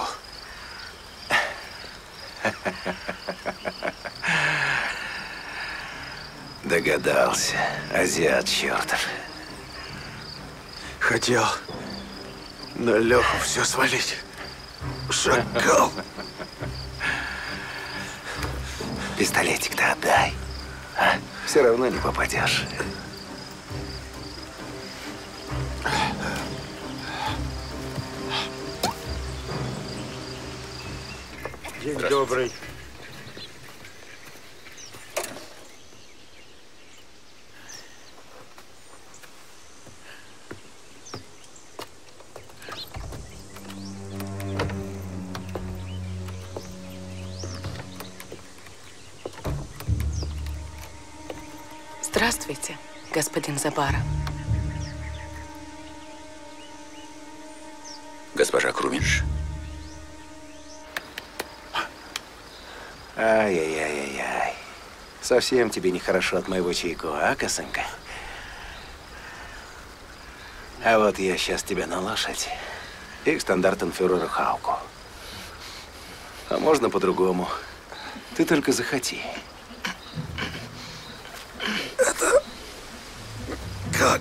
Догадался. Азиат чертов. Хотел на Леху все свалить. Шакал. Пистолетик-то отдай. А? Все равно не попадешь. День добрый. Здравствуйте, господин Забара. Госпожа Круминш. Ай-яй-яй-яй-яй. Совсем тебе нехорошо от моего чайку, а, косынка? А вот я сейчас тебя на лошадь и к стандартенфюреру Хауку. А можно по-другому. Ты только захоти. Это как?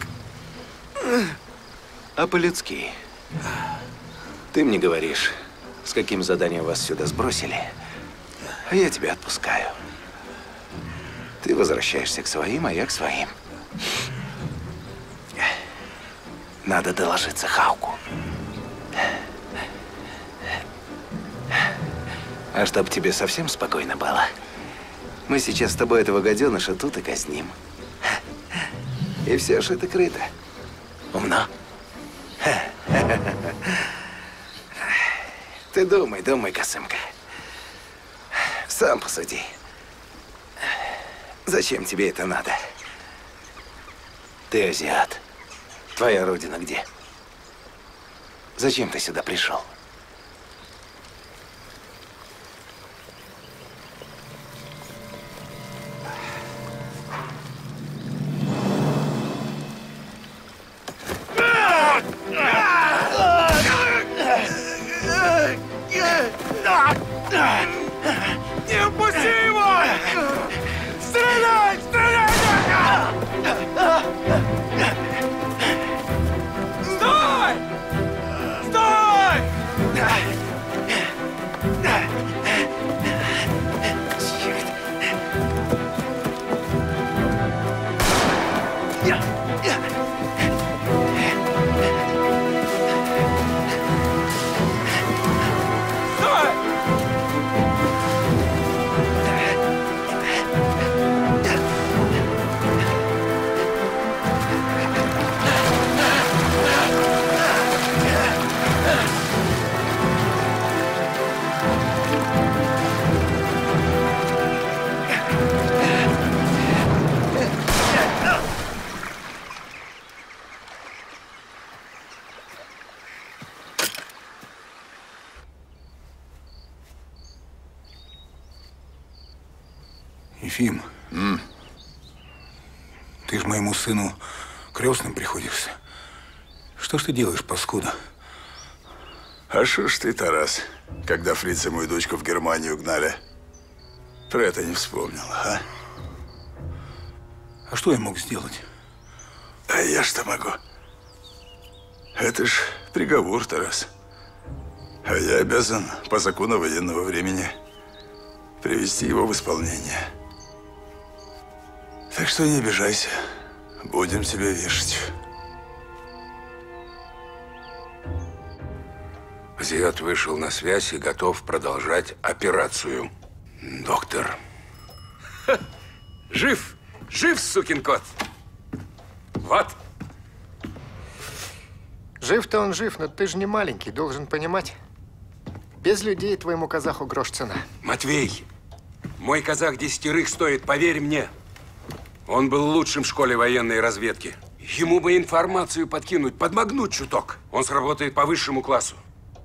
А по-людски. Ты мне говоришь, с каким заданием вас сюда сбросили, а я тебя отпускаю. Ты возвращаешься к своим, а я к своим. Надо доложиться Хауку. А чтоб тебе совсем спокойно было, мы сейчас с тобой этого гаденыша тут и казним. И все шито-крыто. Умно? Ты думай, думай, косынка. Сам посуди. Зачем тебе это надо? Ты азиат. Твоя родина где? Зачем ты сюда пришел? Не упусти его! Стреляй! Стреляй! Стой! Стой! Ефим, ты ж моему сыну крестным приходишься. Что ж ты делаешь, паскуда? А шо ж ты, Тарас, когда фрицы мою дочку в Германию гнали, про это не вспомнил, а? А что я мог сделать? А я что могу? Это ж приговор, Тарас. А я обязан по закону военного времени привести его в исполнение. Так что не обижайся. Будем тебя вешать. Азиат вышел на связь и готов продолжать операцию. Доктор. Жив! Жив, сукин кот! Вот. Жив-то он жив, но ты же не маленький, должен понимать. Без людей твоему казаху грош цена. Матвей! Мой казах 10 стоит, поверь мне. Он был лучшим в школе военной разведки. Ему бы информацию подкинуть, подмогнуть чуток. Он сработает по высшему классу.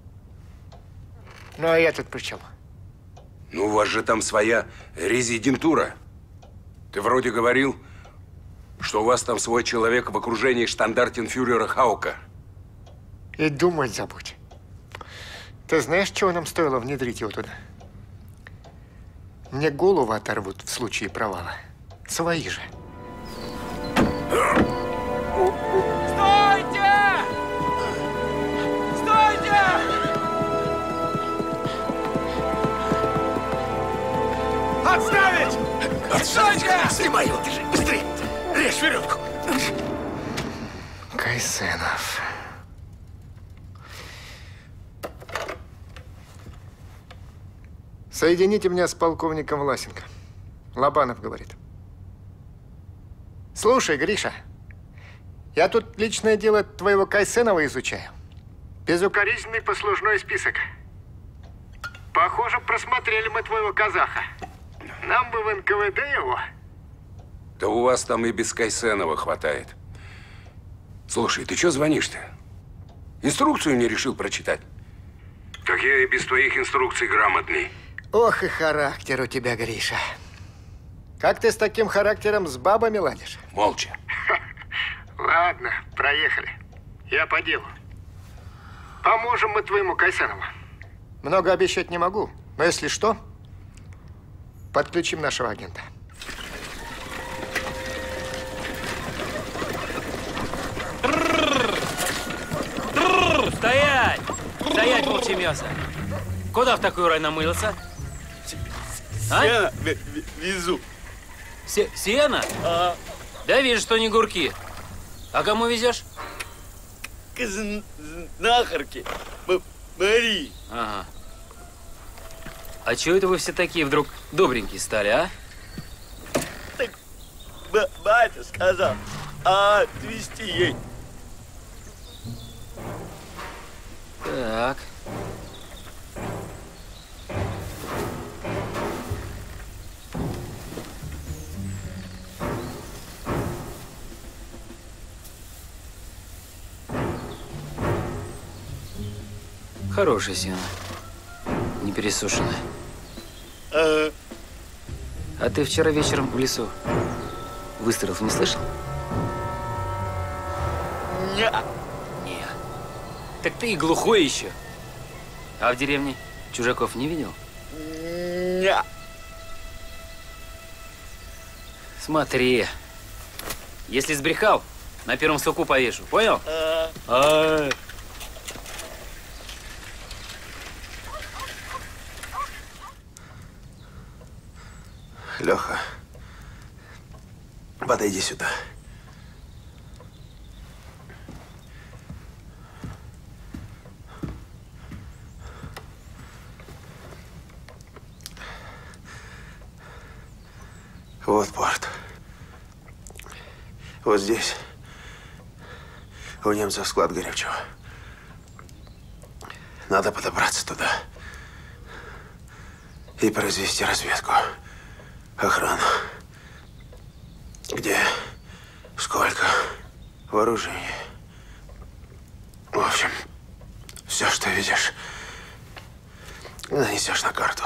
Ну, а я тут при чем? Ну, у вас же там своя резидентура. Ты вроде говорил, что у вас там свой человек в окружении штандартенфюрера Хаука. И думать забудь. Ты знаешь, чего нам стоило внедрить его туда? Мне голову оторвут в случае провала. Свои же. Стойте! Стойте! Отставить! Стойте! Снимай его, держи! Быстрее! Режь веревку! Кайсенов. Соедините меня с полковником Власенко. Лобанов говорит. Слушай, Гриша, я тут личное дело твоего Кайсенова изучаю. Безукоризненный послужной список. Похоже, просмотрели мы твоего казаха. Нам бы в НКВД его. Да у вас там и без Кайсенова хватает. Слушай, ты что звонишь-то? Инструкцию не решил прочитать? Так я и без твоих инструкций грамотный. Ох и характер у тебя, Гриша. Как ты с таким характером с бабами ладишь? Молча. Ладно, проехали. Я по делу. Поможем мы твоему Кайсенову. Много обещать не могу, но если что, подключим нашего агента. Стоять! Стоять, волчье мясо! Куда в такой рай намылился? Сено везу. Сено? Да вижу, что не гурки. А кому везешь? К знахарке. Марии. Ага. А чего это вы все такие вдруг добренькие стали, а? Так батя сказал, отвезти ей. Так. Хорошее сено. Не пересушенное. А ты вчера вечером в лесу выстрелов не слышал? Не. Не. Так ты и глухой еще. А в деревне чужаков не видел? Не. Смотри. Если сбрехал, на первом суку повешу. Понял? Леха, подойди сюда. Вот порт. Вот здесь у немцев склад горючего. Надо подобраться туда и произвести разведку. Охрану. Где? Сколько? Вооружение. В общем, все, что видишь, нанесешь на карту.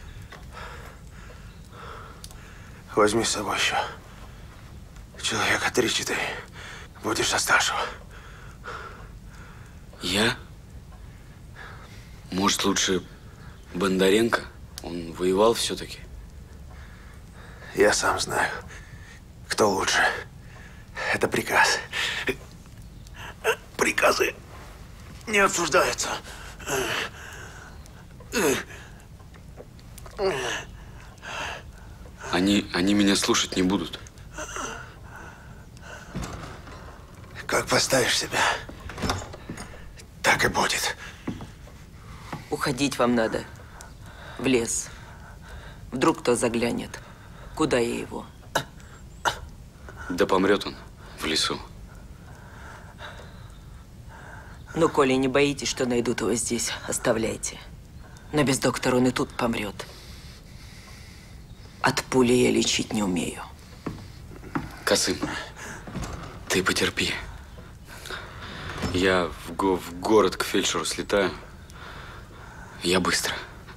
Возьми с собой еще человека 3-4. Будешь со старшего. Я? Может, лучше Бондаренко? Он воевал все-таки. Я сам знаю, кто лучше. Это приказ. Приказы не обсуждаются. Они меня слушать не будут. Как поставишь себя, так и будет. Уходить вам надо. В лес. Вдруг кто заглянет. Куда я его? Да помрет он в лесу. Ну, коли не боитесь, что найдут его здесь, оставляйте. Но без доктора он и тут помрет. От пули я лечить не умею. Касым, ты потерпи. Я в город к фельдшеру слетаю. Я быстро.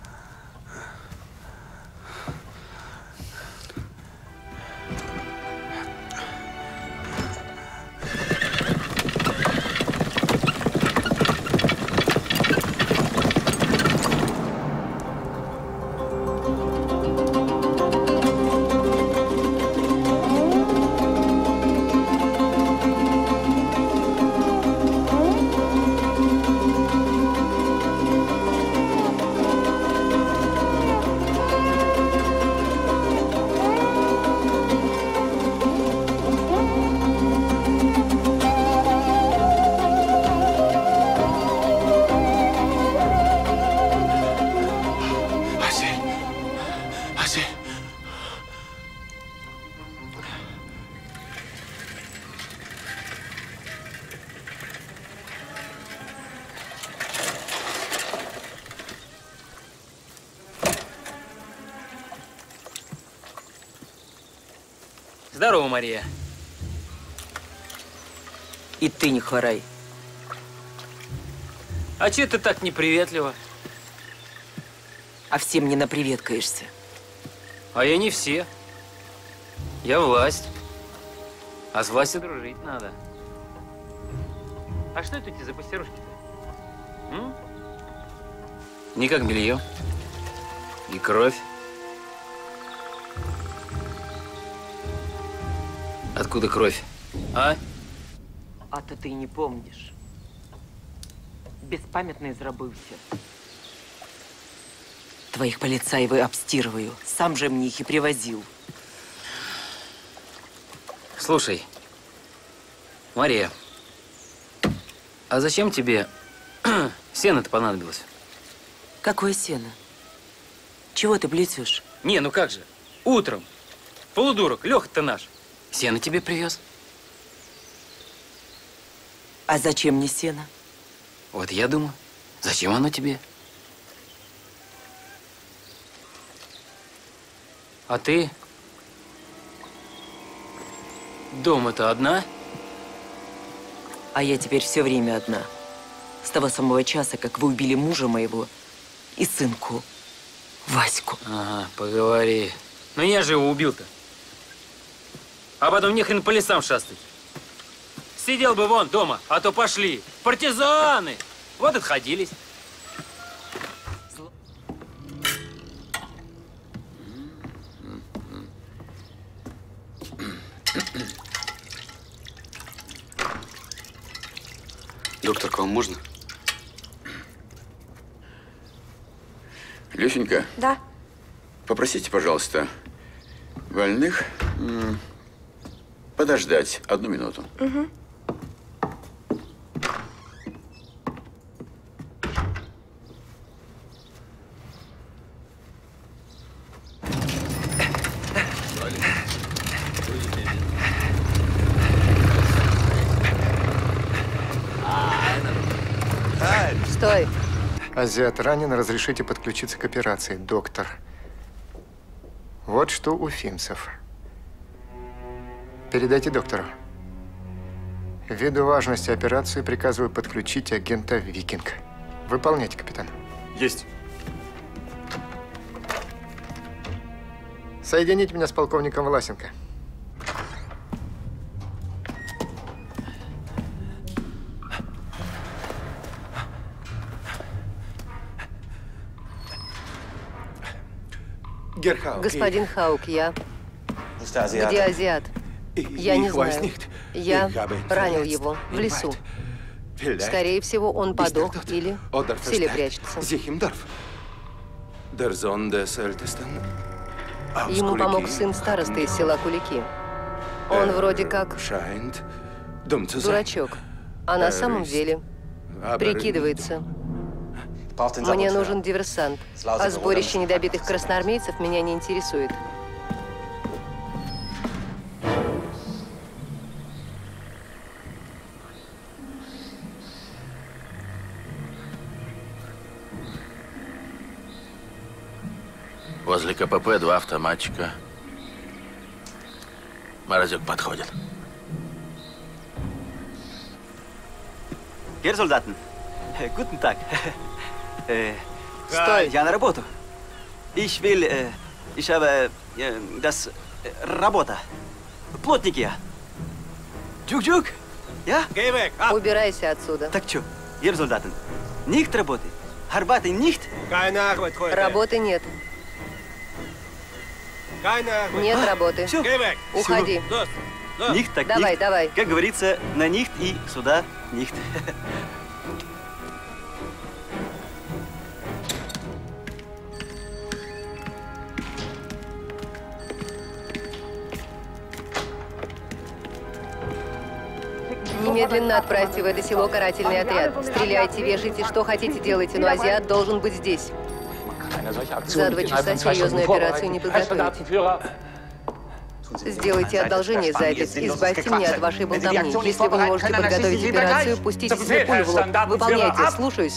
Здорово, Мария. И ты не хворай. А че ты так неприветливо? А всем не наприветкаешься. А я не все. Я власть. А с властью дружить надо. А что это у тебя за постирушки-то? Не как белье. И кровь. Откуда кровь? А? А-то ты и не помнишь. Беспамятный зрабыўся. Твоих полицаев и обстирываю. Сам же мне их и привозил. Слушай, Мария, а зачем тебе сено-то понадобилось? Какое сено? Чего ты плетешь? Не, ну как же? Утром. Полудурок, Леха-то наш. Сено тебе привез. А зачем мне сено? Вот я думаю, зачем оно тебе? А ты дома-то одна? А я теперь все время одна. С того самого часа, как вы убили мужа моего и сынку, Ваську. Ага, поговори. Ну я же его убил-то. А потом нехрен по лесам шастать. Сидел бы вон дома, а то пошли. Партизаны! Вот отходились. Доктор, к вам можно? Люсенька. Да. Попросите, пожалуйста, больных подождать 1 минуту. Угу. Стой. Азиат ранен, разрешите подключиться к операции, доктор. Вот что у фимсов. Передайте доктору. Ввиду важности операции приказываю подключить агента «Викинг». Выполняйте, капитан. Есть. Соедините меня с полковником Власенко. Господин Хаук, я. Где азиат? Я не знаю. Я ранил его в лесу. Скорее всего, он подох или в селе прячется. Ему помог сын старосты из села Кулики. Он вроде как дурачок, а на самом деле прикидывается. Мне нужен диверсант, а сборище недобитых красноармейцев меня не интересует. Возле КПП 2 автоматчика. Морозюк подходит. Herr Soldaten, guten Tag. Стой. Я на работу. Ich habe das работа. Плотник я. Джук-джук. Я? Убирайся отсюда. Так что, Herr Soldaten, nicht работы? Arbeit nicht? Работы нет. Нет работы. Все. Уходи. Nicht, так Давай, nicht. давай. Как говорится, на nicht и сюда nicht. Немедленно отправьте в это село карательный отряд. Стреляйте, вешайте, что хотите делайте, но азиат должен быть здесь. За 2 часа серьезную операцию не подготовить. Сделайте одолжение, зайдец. Избавьте меня от вашей болтовни. Если вы не можете подготовить операцию, пустите себе пулю в лоб. Выполняйте. Слушаюсь.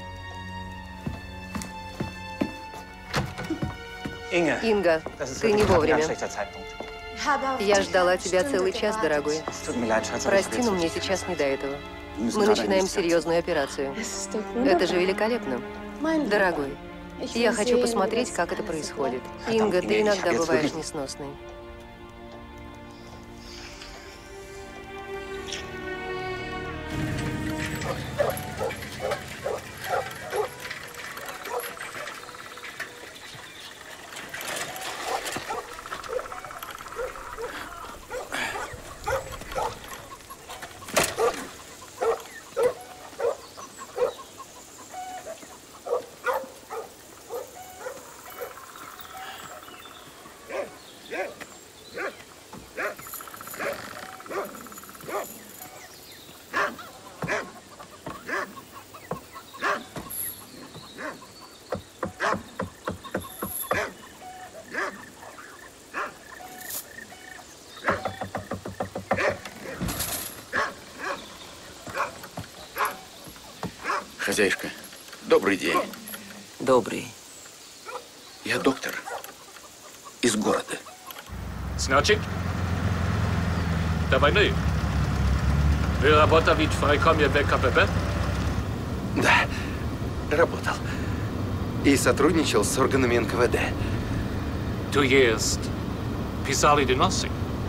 Инга, ты не вовремя. Я ждала тебя целый час, дорогой. Прости, но мне сейчас не до этого. Мы начинаем серьезную операцию. Это же великолепно. Дорогой, я хочу посмотреть, как это происходит. Инга, ты иногда бываешь несносной. Хозяюшка, добрый день. Добрый. Я доктор из города. Значит, до войны вы работали в райкоме ВКПБ? Да, работал. И сотрудничал с органами НКВД. То есть, писали доносы?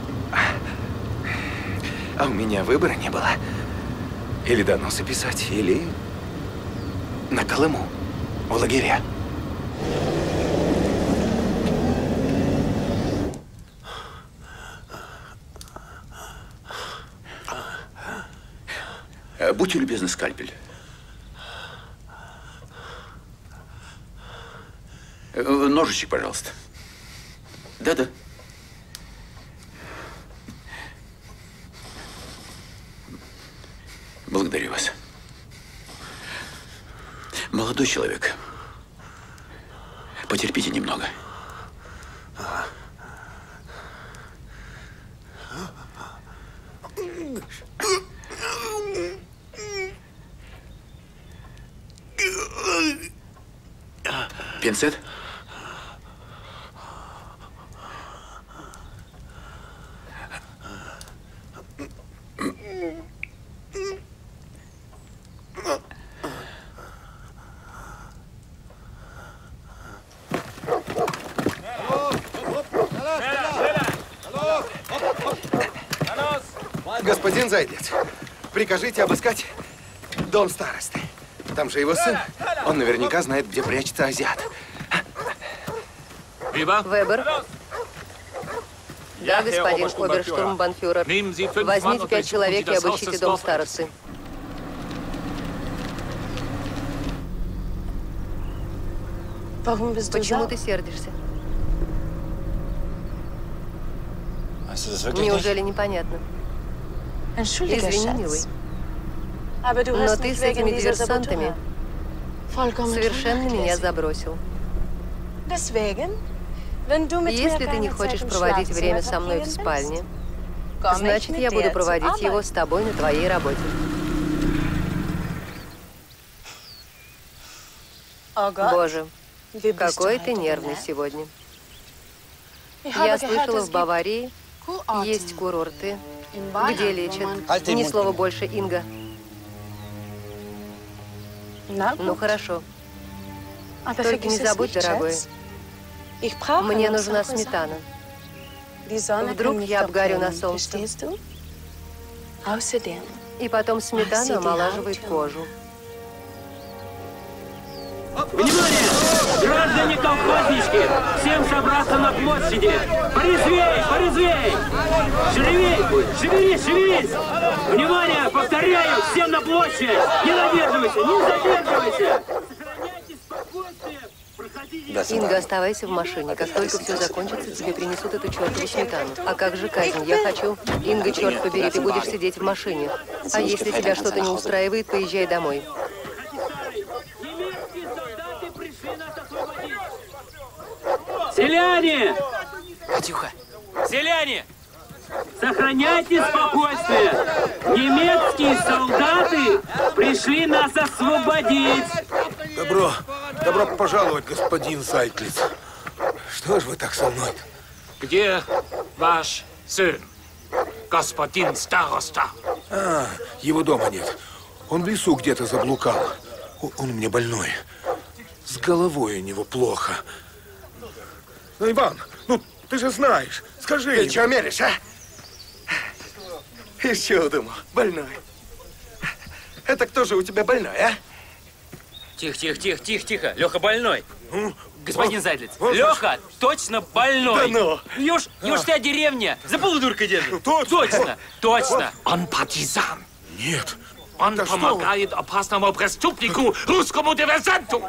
А у меня выбора не было. Или доносы писать, или на Колыму, в лагеря. Будьте любезны, скальпель. Ножичек, пожалуйста. Да-да. Благодарю вас. Молодой человек, потерпите немного. Пинцет? Господин Зайдец, прикажите обыскать дом старосты. Там же его сын. Он наверняка знает, где прячется азиат. Вебер. Да, господин оберштурмбанфюрер. Возьмите 5 человек и обыщите дом старосты. Почему ты сердишься? Неужели непонятно? Извини, милый. Но ты с этими диверсантами совершенно меня забросил. Если ты не хочешь проводить время со мной в спальне, значит, я буду проводить его с тобой на твоей работе. Боже, Какой ты нервный сегодня. Я слышала, в Баварии есть курорты, где лечат. Ни слова больше, Инга. Ну, хорошо. Только не забудь, дорогой. Мне нужна сметана. Вдруг я обгорю на солнце. И потом сметана омолаживает кожу. Внимание! Граждане колхознички! Всем собраться на площади! Порезвей! Порезвей! Шевелись! Шевелись! Шевелись! Внимание! Повторяю! Всем на площадь! Не задерживайся! Не задерживайся! Сохраняйте спокойствие! Инга, оставайся в машине. Как только все закончится, тебе принесут эту чертову сметану. А как же казнь? Я хочу... Инга, черт побери, ты будешь сидеть в машине. А если тебя что-то не устраивает, поезжай домой. Селяне! Катюха! Селяне! Сохраняйте спокойствие! Немецкие солдаты пришли нас освободить! Добро пожаловать, господин Зайтлиц. Что ж вы так со мной? Где ваш сын, господин староста? Его дома нет. Он в лесу где-то заблукал. Он у меня больной. С головой у него плохо. Ну, Иван, ну ты же знаешь. Скажи. Ты что меришь, а? Из чего думал? Больной. Это кто же у тебя больной, а? Тихо, тихо, тихо, тихо, тихо. Леха больной. Господин Зайдлиц, Леха точно больной. Да ну. Южная деревня за полудуркой держит. Точно, точно. Он партизан. Нет. Он помогает опасному преступнику, русскому диверсанту.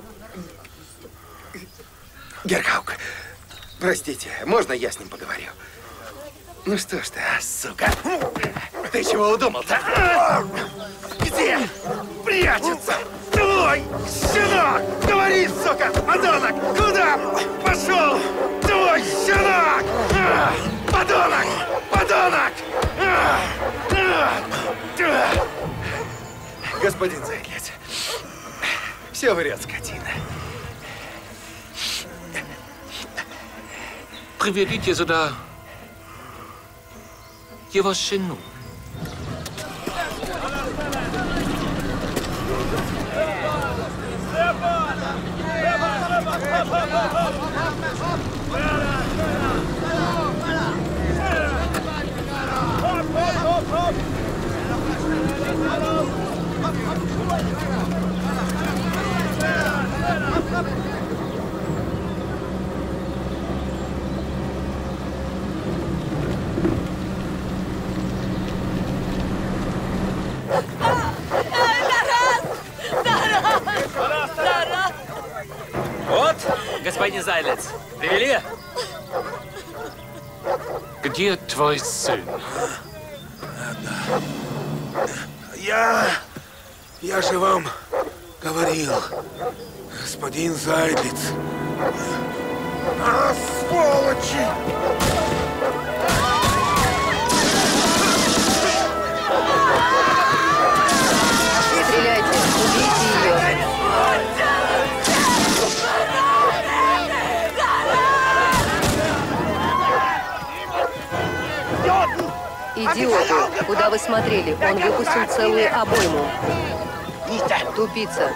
Герхаук, простите, можно я с ним поговорю? Ну что ж ты, сука? Ты чего удумал-то? Где прячется твой щенок? Говори, сука, подонок! Куда пошел твой щенок? Подонок! Подонок! Господин Зайтлиц, все врет, скотина. Приведите сюда его жену. Вот, господин Зайдлиц, привели? Где твой сын? Я же вам говорил, господин Зайдлиц. Сволочи! Стреляйте, убейте ее. Идиоты, куда вы смотрели? Он выпустил целую обойму. Тупица.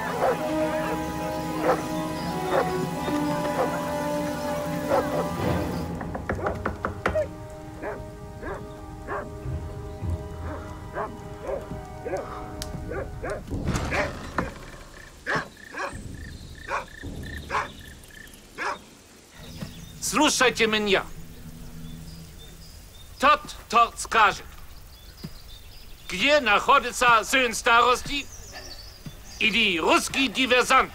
Слушайте меня. Тот скажет, где находится сын старости или русский диверсант.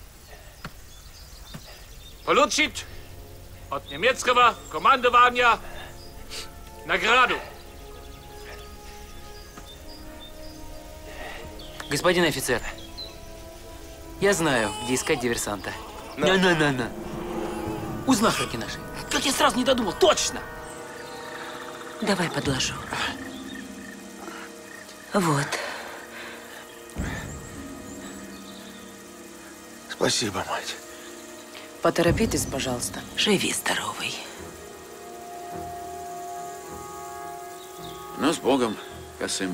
Получит от немецкого командования награду. Господин офицер, я знаю, где искать диверсанта. На. У знахарки нашей. Как я сразу не додумал, точно! Давай подложу. Вот. Спасибо, мать. Поторопитесь, пожалуйста. Живи здоровый. Ну, с Богом, Касым.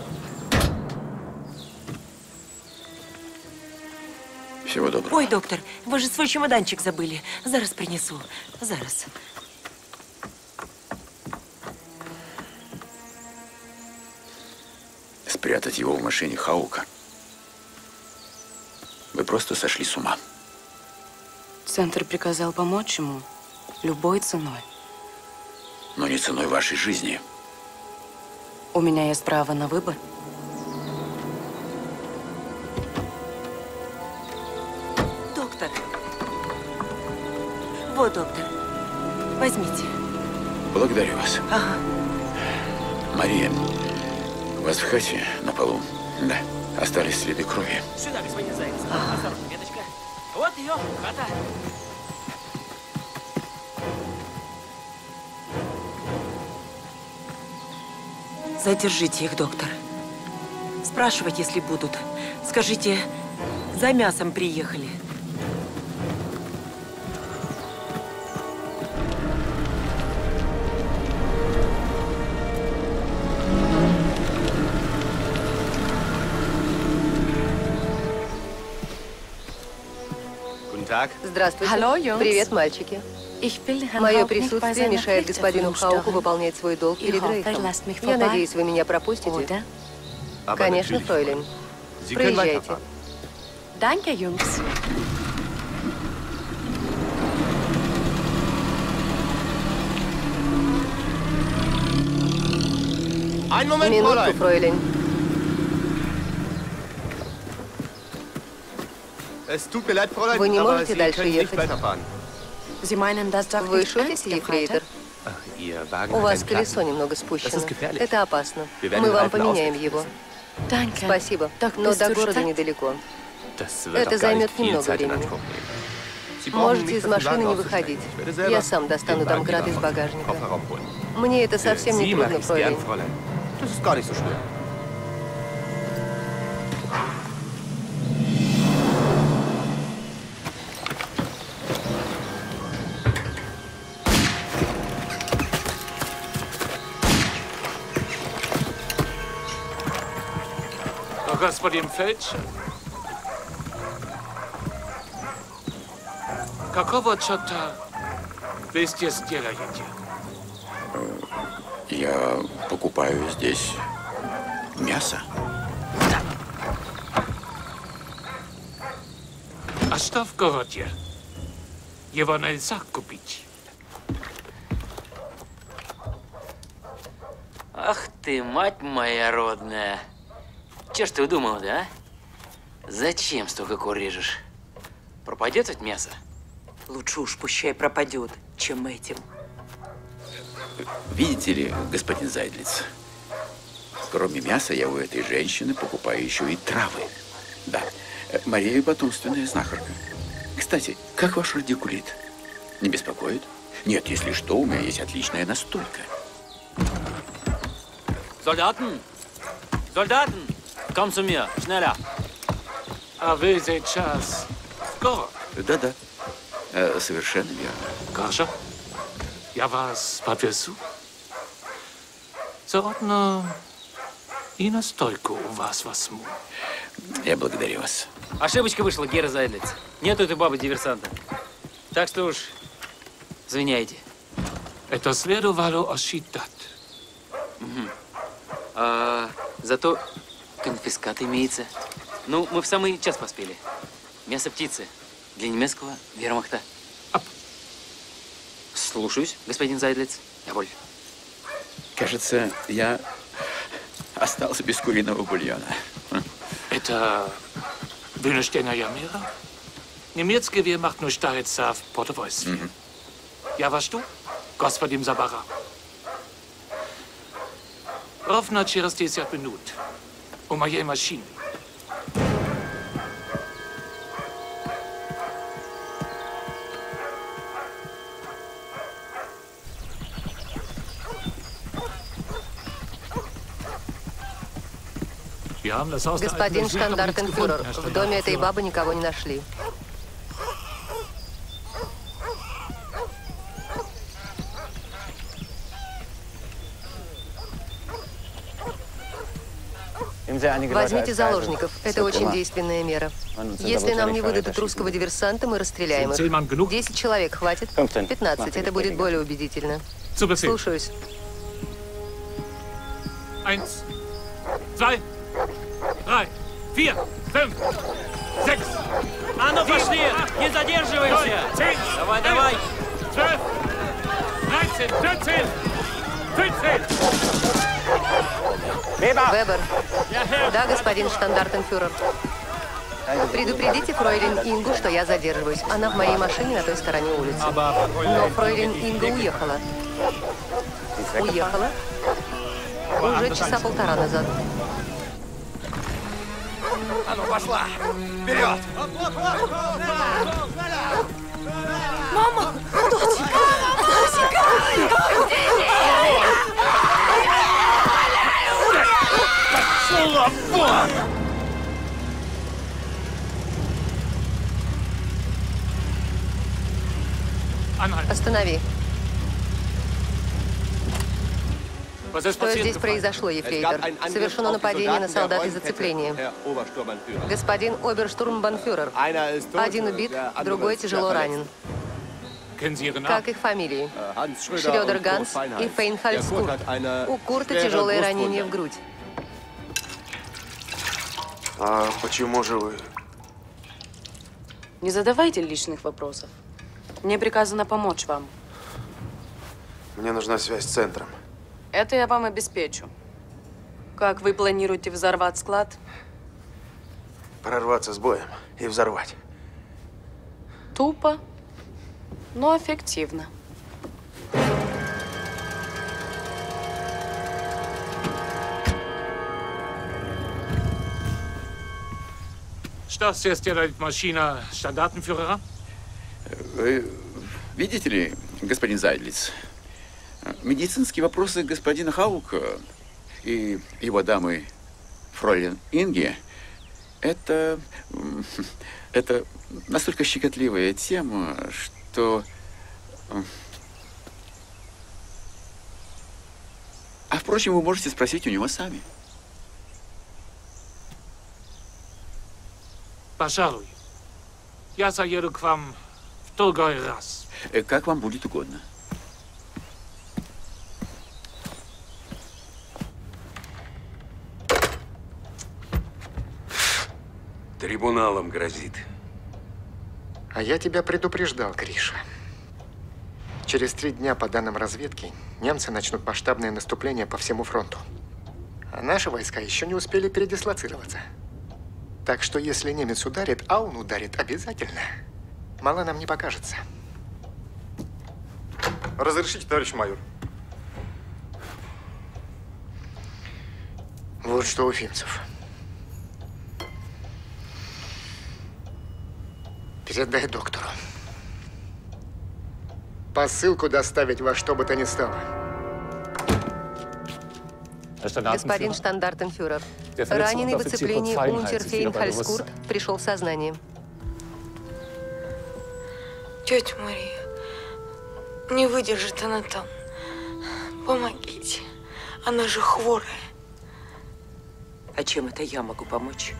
Всего доброго. Ой, доктор, вы же свой чемоданчик забыли. Зараз принесу. Зараз. Спрятать его в машине Хаука. Вы просто сошли с ума. Центр приказал помочь ему любой ценой. Но не ценой вашей жизни. У меня есть право на выбор. Доктор. Вот, доктор. Возьмите. Благодарю вас. Ага. Мария, у вас в хате на полу, да, остались следы крови. Сюда, господин Заяц. Осторожно, веточка. Вот ее хата. Задержите их, доктор. Спрашивать, если будут. Скажите, за мясом приехали. Здравствуйте. Привет, мальчики. Мое присутствие мешает господину Хауку выполнять свой долг перед Рейхом. Я надеюсь, вы меня пропустите? Конечно, фройлен. Проезжайте. Danke, Jungs. Минутку, фройлен. Вы не можете дальше ехать? Вы шутите, ефрейтор? У вас колесо немного спущено. Это опасно. Мы вам поменяем его. Спасибо, но до города недалеко. Это займет немного времени. Можете из машины не выходить. Я сам достану домкрат из багажника. Мне это совсем не трудно, фройлен. Господин Фельдшер, какого черта вы здесь делаете? Я покупаю здесь мясо. А что в городе? Его нельзя купить. Ах ты, мать моя родная. Че ж ты удумал, да? Зачем столько кур режешь? Пропадет ведь мясо? Лучше уж пущай пропадет, чем этим. Видите ли, господин Зайдлиц, кроме мяса я у этой женщины покупаю еще и травы. Да, Мария потомственная знахарка. Кстати, как ваш радикулит? Не беспокоит? Нет, если что, у меня есть отличная настойка. Soldaten! Soldaten! Komm zu mir, schneller! А вы сейчас в город? Да-да, совершенно верно. Хорошо. Я вас повезу. Заодно и настойку у вас возьму. Я благодарю вас. Ошибочка вышла, Гера Зайдлиц. Нету этой бабы-диверсанта. Так что уж, извиняйте. Это следовало осчитать. Угу. Зато конфискат имеется. Ну, мы в самый час поспели. Мясо птицы для немецкого вермахта. Слушаюсь, господин Зайдлиц. Яволь. Кажется, я остался без куриного бульона. Это вынужденная мера? Немецкий вермахт нуждается в продовольствии. Я вас жду, господин Забара. Ровно через 10 минут у моей машины. Господин штандартенфюрер, в доме этой бабы никого не нашли. Возьмите заложников. Это очень действенная мера. Если нам не выдадут русского диверсанта, мы расстреляем их. 10 человек хватит? 15. Это будет более убедительно. Слушаюсь. 1, 2, 3, 4, 5, 6. А ну пошли! Не задерживайся! Давай, давай! 12, 13, 14, 15. Вебер. Да, господин штандартенфюрер. Предупредите фройлен Ингу, что я задерживаюсь. Она в моей машине на той стороне улицы. Но фройлен Инга уехала. Уехала? Уже часа полтора назад. А ну, пошла! Вперед! Мама! Доченька! Доченька! Пошла вон! Останови. Что здесь произошло, ефрейтор? Совершено нападение на солдат из зацепления. Господин оберштурмбанфюрер. Один убит, другой тяжело ранен. Как их фамилии? Шрёдер Ганс и Фейнхальц Курт. У Курта тяжелое ранение в грудь. А почему же вы? Не задавайте лишних вопросов. Мне приказано помочь вам. Мне нужна связь с центром. Это я вам обеспечу. Как вы планируете взорвать склад? Прорваться с боем и взорвать. Тупо, но эффективно. Что здесь делает машина штандартенфюрера? Видите ли, господин Зайдлиц, медицинские вопросы господина Хаука и его дамы фройлен Инги – это настолько щекотливая тема, что… А впрочем, вы можете спросить у него сами. Пожалуй, я заеду к вам в другой раз. Как вам будет угодно. Трибуналом грозит. А я тебя предупреждал, Гриша. Через 3 дня, по данным разведки, немцы начнут масштабное наступление по всему фронту. А наши войска еще не успели передислоцироваться. Так что, если немец ударит, а он ударит обязательно, мало нам не покажется. Разрешите, товарищ майор? Вот что, Уфимцев. Передай доктору. Посылку доставить во что бы то ни стало. Господин штандартенфюрер. Раненый в оцеплении унтер Фейнхальц Курт пришел в сознание. Тетя Мария, не выдержит она там. Помогите. Она же хворая. А чем это я могу помочь?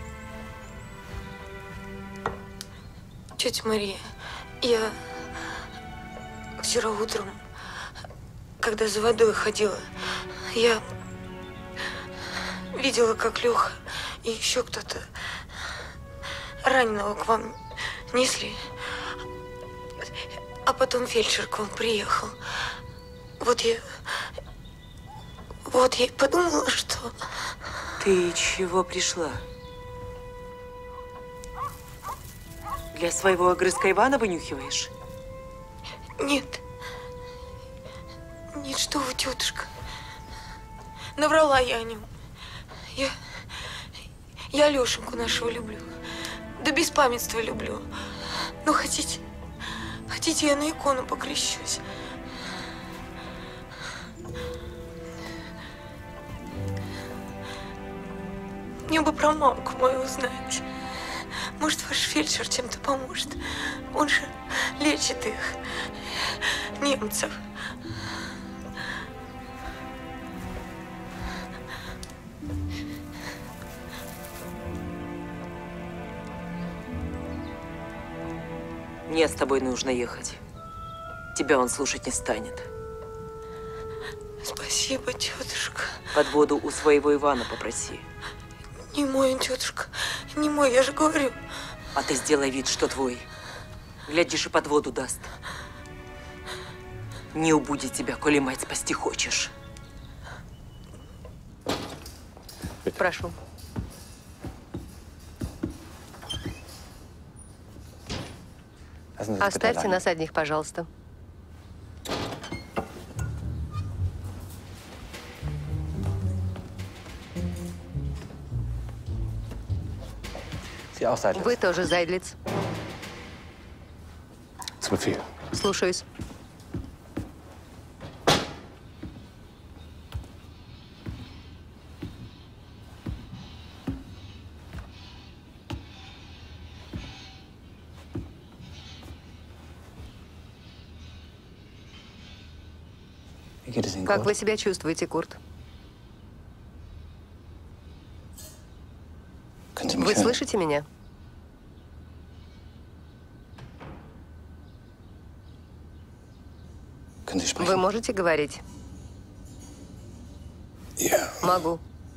Тетя Мария, я вчера утром, когда за водой ходила, я видела, как Леха и еще кто-то раненого к вам несли. А потом фельдшер к вам приехал. Вот я и подумала, что… Ты чего пришла? Для своего огрызка Ивана вынюхиваешь? Нет. Нет, что вы, тетушка. Наврала я о нем. Я Лешеньку нашего люблю. Да беспамятства люблю. Ну, хотите, я на икону покрещусь. Мне бы про мамку мою узнать. Может, ваш фельдшер чем-то поможет. Он же лечит их, немцев. Мне с тобой нужно ехать. Тебя он слушать не станет. Спасибо, тетушка. Подводу у своего Ивана попроси. Не мой он, тетушка. Не мой, я же говорю. А ты сделай вид, что твой. Глядишь, и подводу даст. Не убудет тебя, коли мать спасти хочешь. Прошу. Оставьте нас одних, пожалуйста. Вы тоже, Зайдлиц. Слушаюсь. Как вы себя чувствуете, Курт? Вы слышите меня? Вы можете говорить? Могу.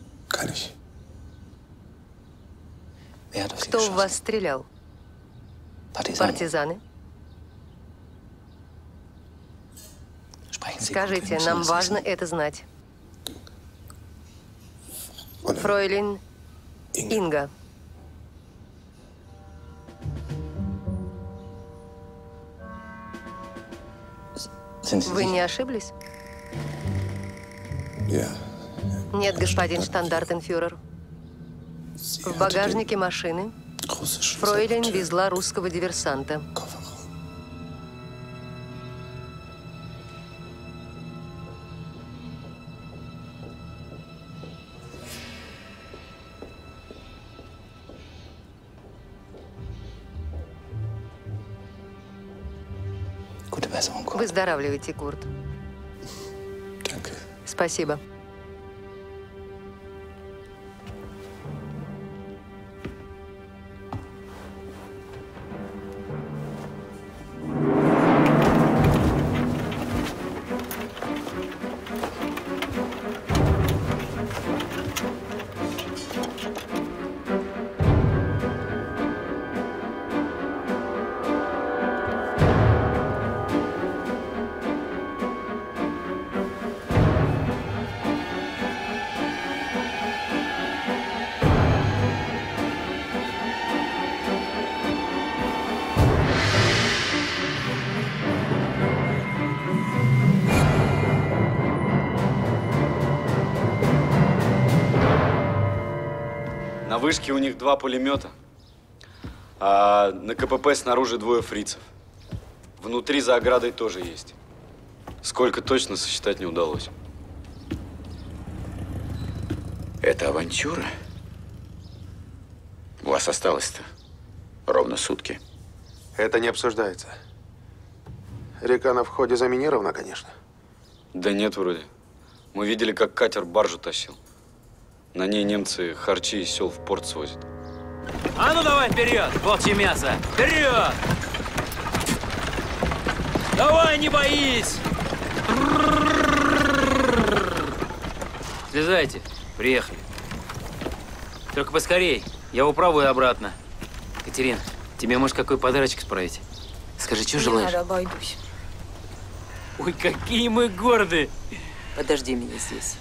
Кто в вас стрелял? Партизаны? Скажите, нам важно это знать. Фройлин Инга. Вы не ошиблись? Нет, господин штандартенфюрер. В багажнике машины Фройлин везла русского диверсанта. Выздоравливайте, Курт. Спасибо. На вышке у них 2 пулемета, а на КПП снаружи 2 фрицев. Внутри за оградой тоже есть. Сколько точно сосчитать не удалось. Это авантюра? У вас осталось-то ровно сутки. Это не обсуждается. Река на входе заминирована, конечно. Да нет, вроде. Мы видели, как катер баржу тащил. На ней немцы харчи из сел в порт свозят. А ну давай вперед, волчье мясо! Вперед! Давай, не боись! Слезайте, приехали. Только поскорей, я управу и обратно. Катерина, тебе, может, какой подарочек справить? Скажи, что желаешь? Не надо, обойдусь. Ой, какие мы гордые! Подожди меня здесь.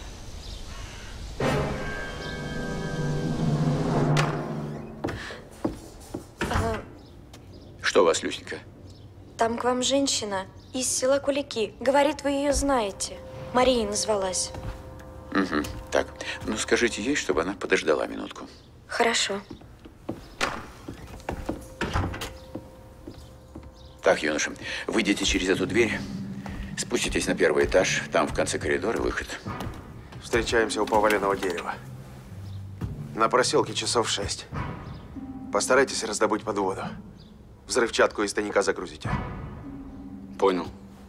Что у вас, Люсенька? Там к вам женщина из села Кулики. Говорит, вы ее знаете. Мария назвалась. Угу. Так, ну скажите ей, чтобы она подождала минутку. Хорошо. Так, юноша, выйдите через эту дверь, спуститесь на 1-й этаж, там в конце коридора выход. Встречаемся у поваленного дерева. На проселке часов 6. Постарайтесь раздобыть подводу. Взрывчатку из тайника загрузите. Понял.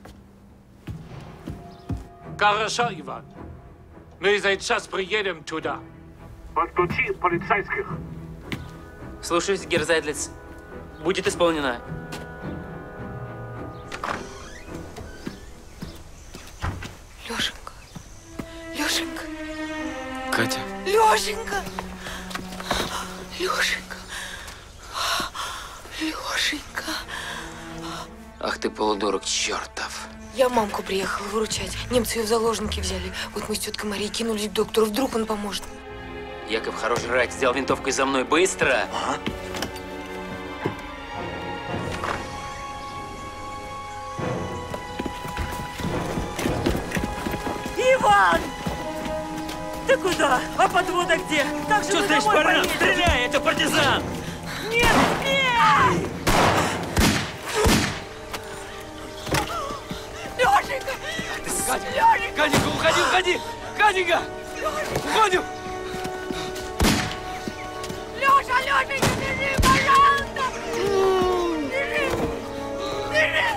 Хорошо, Иван. Мы сейчас приедем туда. Подключи полицейских. Слушаюсь, герр Зайдлиц. Будет исполнено. Лешенька. Лешенька. Катя. Лешенька. Лешенька. Лешенька. Ах ты полудурок чертов. Я мамку приехала выручать. Немцы ее в заложники взяли. Вот мы с теткой Марией кинулись к доктору. Вдруг он поможет. Яков, хорош жрать. Взял винтовку и за мной. Быстро! Ага. Иван! Ты куда? А подвода где? Как же Что мы стоишь, домой баран? поедем? Стреляй, это партизан! Нет, нет! Лешенька! Катенька, Катенька, уходи, уходи! Катенька! Уходим! Леша, Лешенька, бежи, пожалуйста! Бежи! Бежи!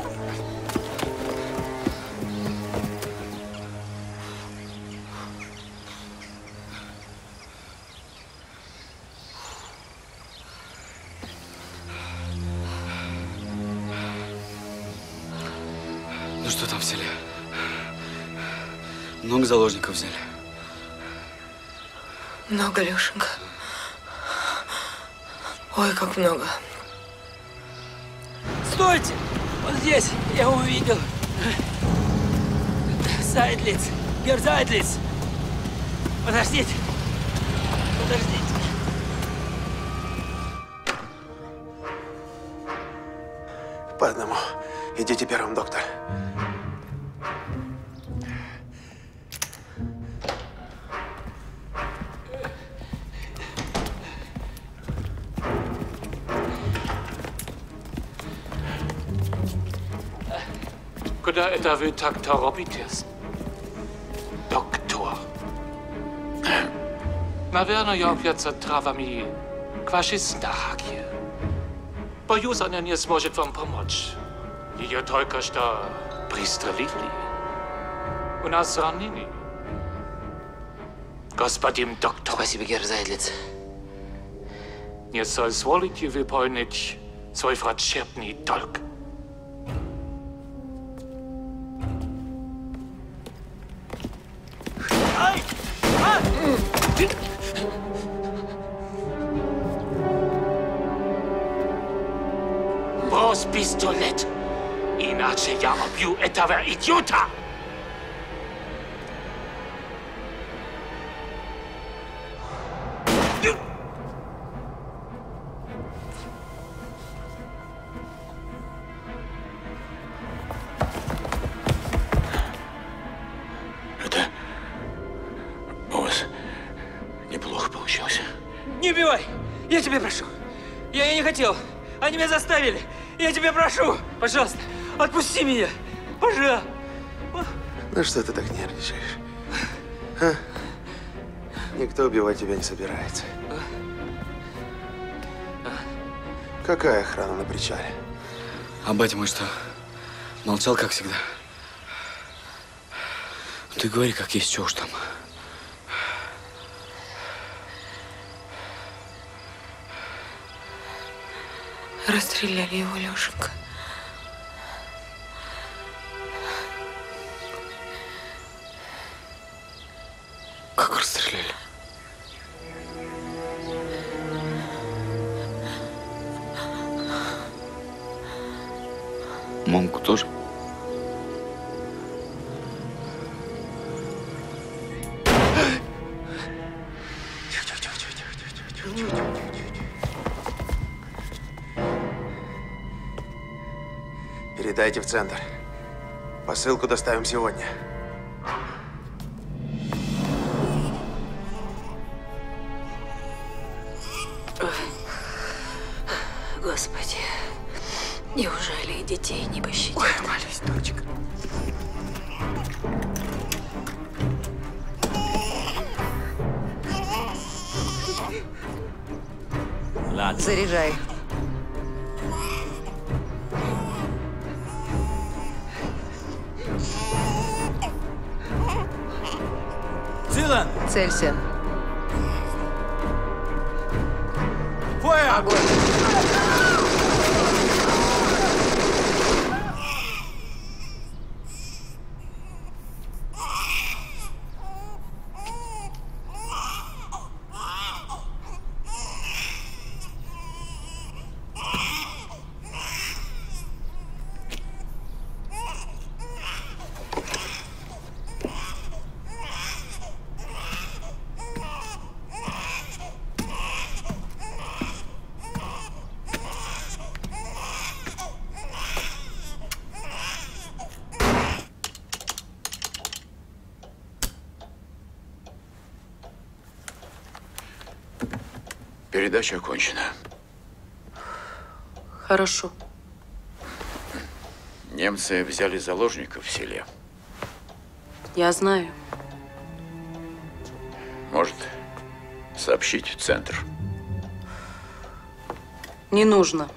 Ну что там взяли? Много заложников взяли? Много, Лешенька. Ой, как много. Стойте! Вот здесь я увидел. Сайдлиц. Герзайдлиц. Подождите. Подождите. По одному. Идите первым, доктор. Куда это вы так торопитесь? Доктор. Наверное, опьется травами к вашей стахе. Боюсь, она не сможет вам помочь. Ее только что пристрелили. У нас ранены. Господин доктор. Спасибо, Герзайдлиц. Не соизволите выполнить свой врачебный долг. Ай! А! Брось пистолет, иначе я убью этого идиота! Это у вас неплохо получилось. Не убивай! Я тебя прошу! Я не хотел! Они меня заставили! Я тебя прошу! Пожалуйста, отпусти меня! Пожалуйста! Ну что ты так нервничаешь? А? Никто убивать тебя не собирается. Какая охрана на причале? А батя мой что? Молчал, как всегда. Ты говори, как есть, что уж там. Расстреляли его, Лешенька. Как расстреляли? Мамку тоже? Передайте в центр. Посылку доставим сегодня. Господи, неужели и детей не пощадят? Ой, молись, дочка. Заряжай. Цилан! Целься. Фойер! Огонь! Передача окончена. Хорошо. Немцы взяли заложников в селе. Я знаю. Может, сообщить в центр? Не нужно.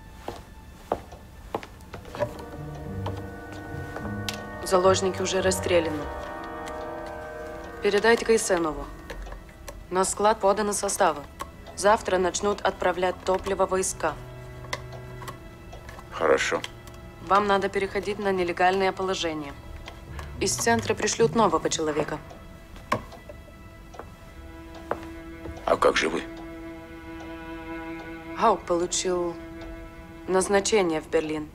Заложники уже расстреляны. Передайте Кайсенову. На склад поданы составы. Завтра начнут отправлять топливо в войска. Хорошо. Вам надо переходить на нелегальное положение. Из центра пришлют нового человека. А как же вы? Гаук получил назначение в Берлин.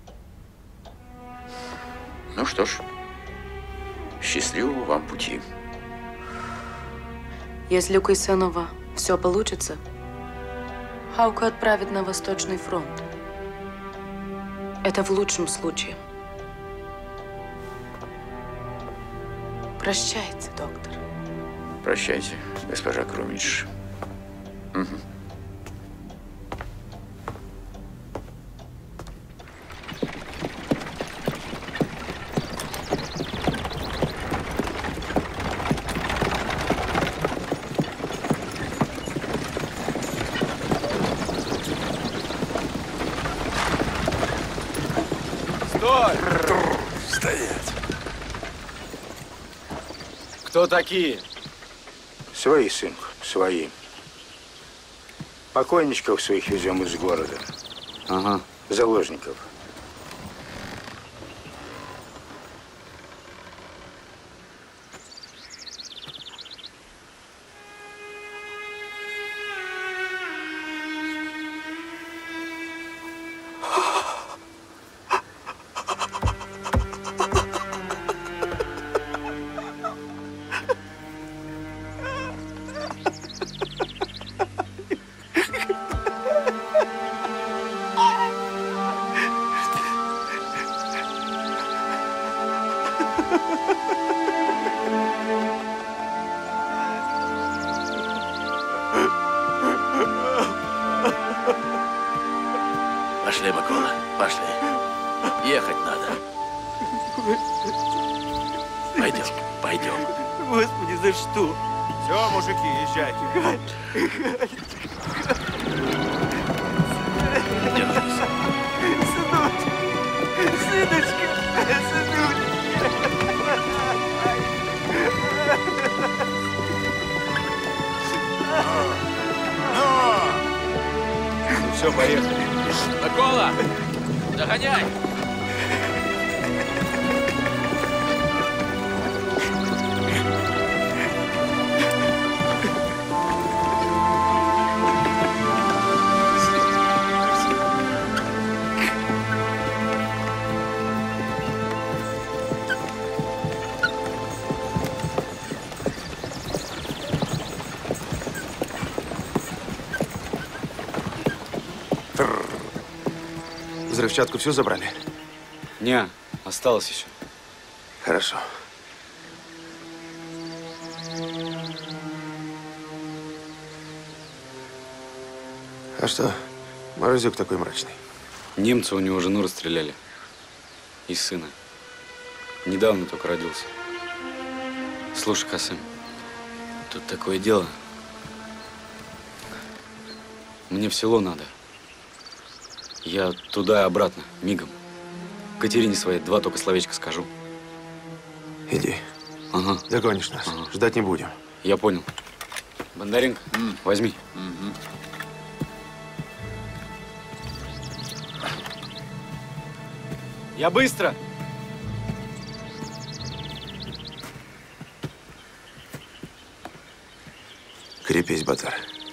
Ну что ж, счастливого вам пути. Если у Кайсенова все получится, Гаука отправят на Восточный фронт. Это в лучшем случае. Прощайте, доктор. Прощайте, госпожа Крумич. Угу. Стоять. Кто такие? Свои, сынку, свои. Покойничков своих везем из города. Ага. Заложников. Пошли, Микола, пошли. Ехать надо. Пойдем, пойдем. Господи, за что? Все, мужики, езжайте. Держись. Сыночек, сыночка, сыночка. Ну все, поехали. Микола, догоняй! Взрывчатку всю забрали? Не, осталось еще. Хорошо. А что, Морозюк такой мрачный? Немцы у него жену расстреляли. И сына. Недавно только родился. Слушай, Касым, тут такое дело. Мне в село надо. Я туда и обратно, мигом. Катерине своей 2 только словечка скажу. Иди. Ага. Догонишь нас. Ага. Ждать не будем. Я понял. Бондаренко, возьми. Я быстро! Крепись, Батар.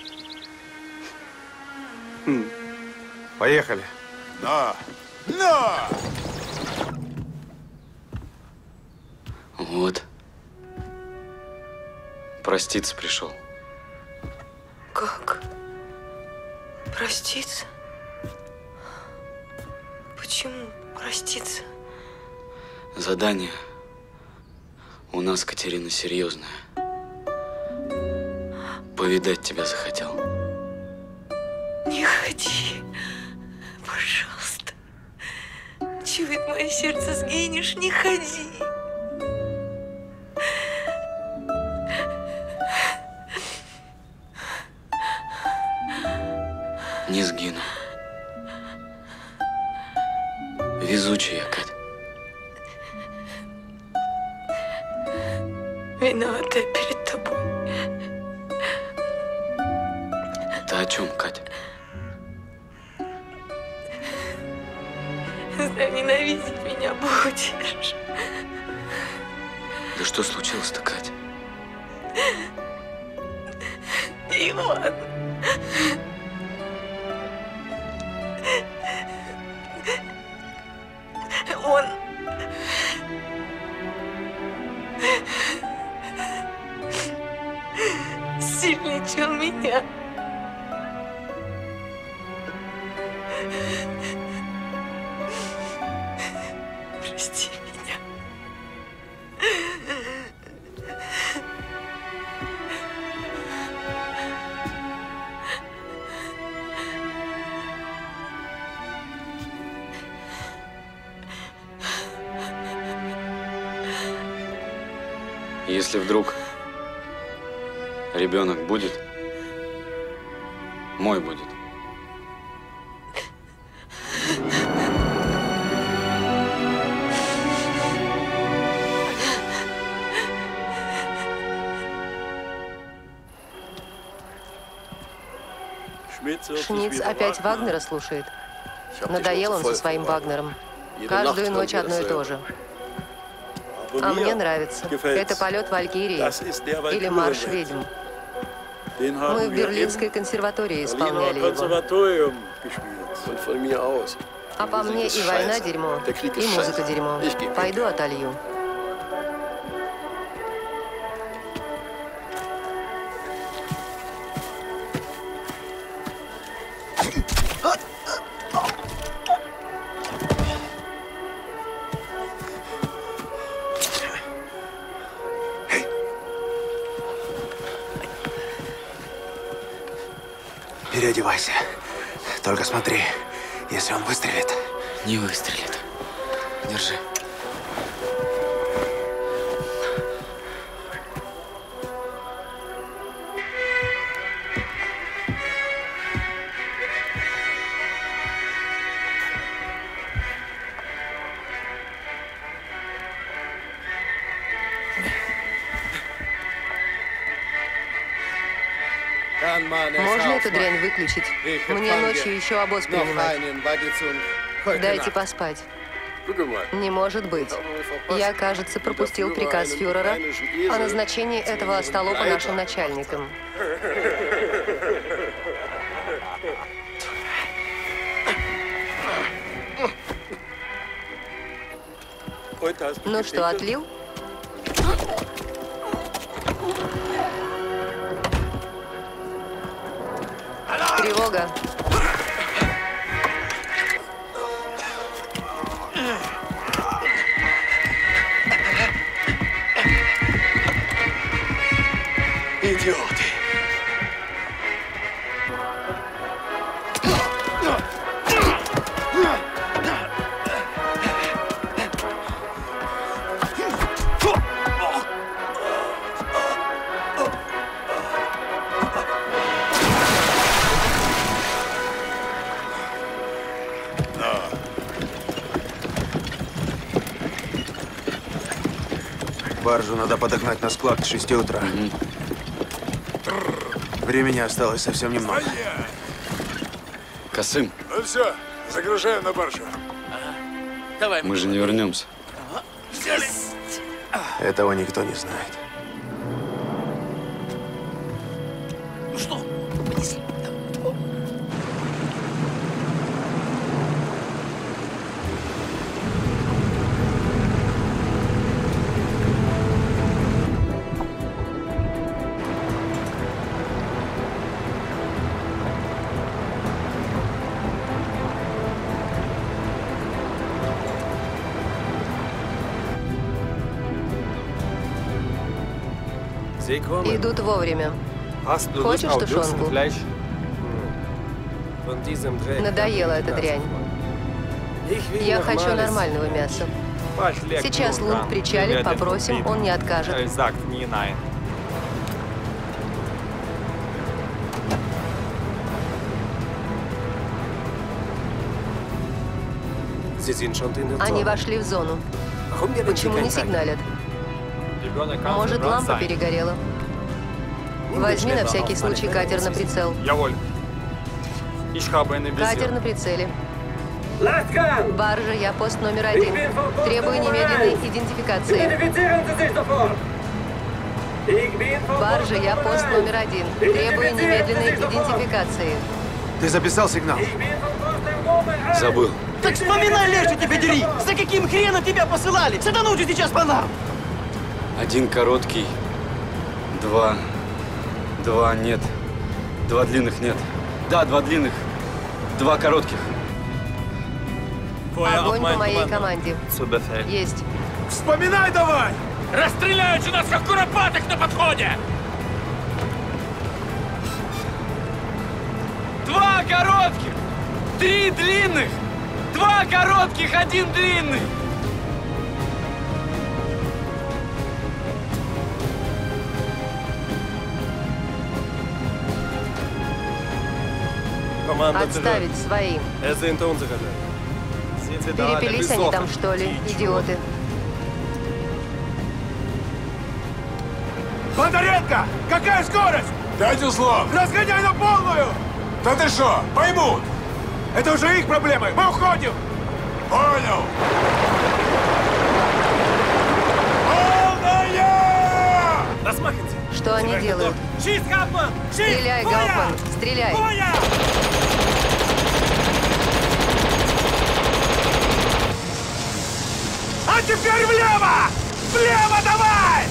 Поехали. Да. На! Вот. Проститься пришел. Как? Проститься? Почему проститься? Задание у нас, Катерина, серьезное. Повидать тебя захотел. Пожалуйста. Чует мое сердце, сгинешь, не ходи. Не сгину. Везучий я, Кать. Виноватая перед тобой. Ты о чем, Катя? Знаю, ненавидеть меня будешь. Да что случилось-то, Катя? Иван. Он... сильнее, чем меня. Прости меня. Если вдруг ребенок будет, мой будет. Шмидц опять Вагнера слушает. Надоел он со своим Вагнером. Каждую ночь одно и то же. А мне нравится. Это полет Валькирии или марш ведьм. Мы в Берлинской консерватории исполняли его. А по мне и война дерьмо, и музыка дерьмо. Пойду отолью. Переодевайся. Только смотри, если он выстрелит. Не выстрелит. Держи. Можно эту дрянь выключить? Мне ночью еще обоз принимать. Дайте поспать. Не может быть. Я, кажется, пропустил приказ фюрера о назначении этого остолопа нашим начальником. Ну что, отлил? Тревога. Идиоты. Баржу надо подогнать на склад к 6 утра. Времени осталось совсем немного. Касым, Ну все, загружаем на баржу. Давай. мы же не вернемся. Этого никто не знает. Ну что, понесли. Идут вовремя. Хочешь тушенку? Надоела эта дрянь. Я хочу нормального мяса. Сейчас Лунд причалит, попросим, он не откажет. Они вошли в зону. Почему не сигналят? Может, лампа перегорела? Возьми на всякий случай катер на прицел. Катер на прицеле. Баржа, я пост номер 1. Требую немедленной идентификации. Баржа, я пост номер 1. Требую немедленной идентификации. Ты записал сигнал? Забыл. Так вспоминай, легче тебя дери! За каким хреном тебя посылали? Садануть же сейчас по нам! Один короткий, два нет. Два длинных нет. Да, два длинных, два коротких. Огонь по моей команде. Есть. Вспоминай давай! Расстреляют же нас, как куропатых на подходе! Два коротких, три длинных, два коротких, один длинный. Отставить своим. Перепились они там, что ли, идиоты? Бондаренко! Какая скорость? 5 узлов! Разгоняй на полную! Да ты что, поймут! Это уже их проблемы! Мы уходим! Понял! Полная! Что они делают? Стреляй, Гауптман! Стреляй! А теперь влево! Влево давай!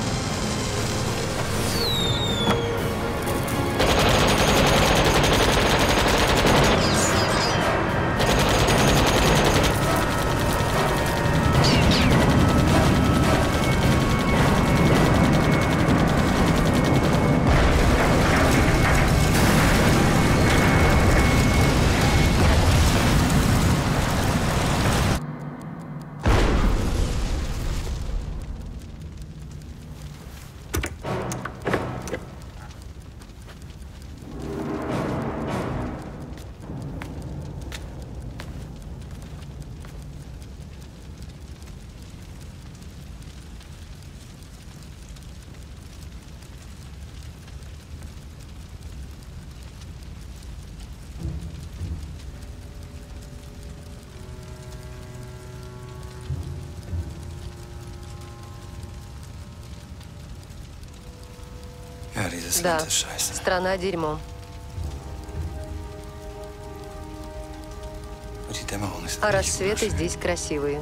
Да, страна дерьмо. А рассветы здесь красивые.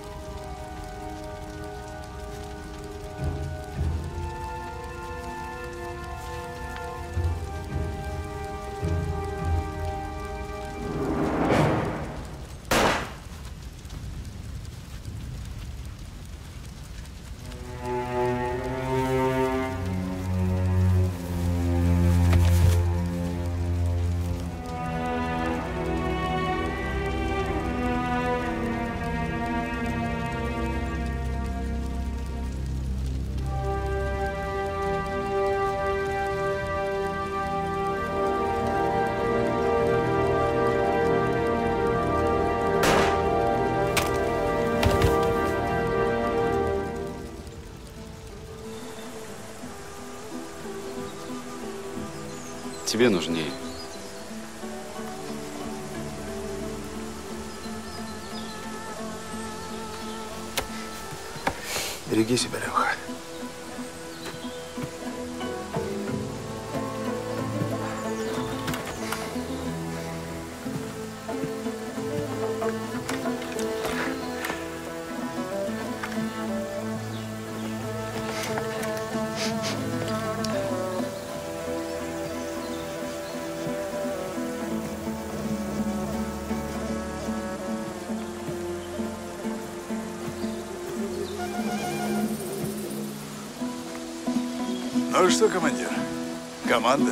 Тебе нужнее. Береги себя, Леха. Ну что, командир, команда?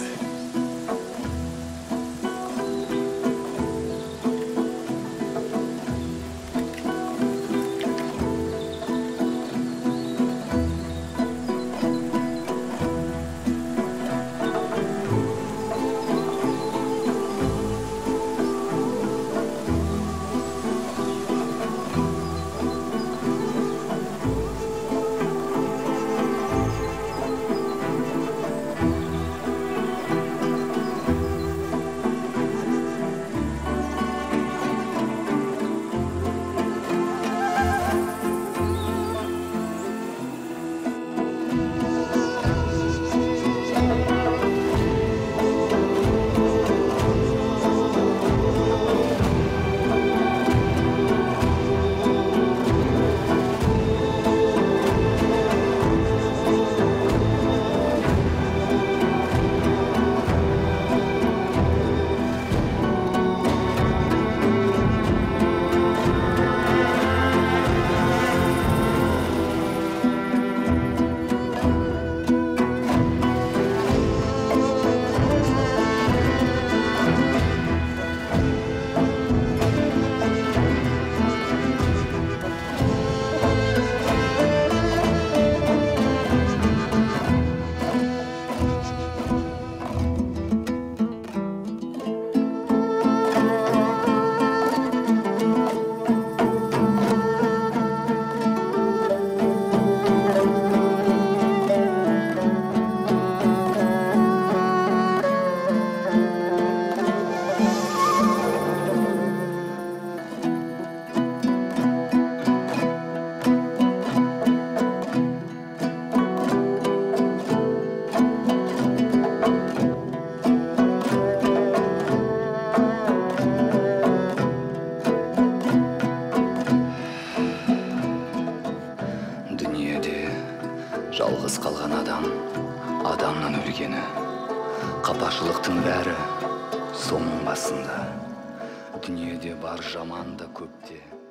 Дүниеде жалғыз қалған адам, адамнан өлгені. Қапашылықтың бәрі соның басында. Дүниеде бар жаман да көпте.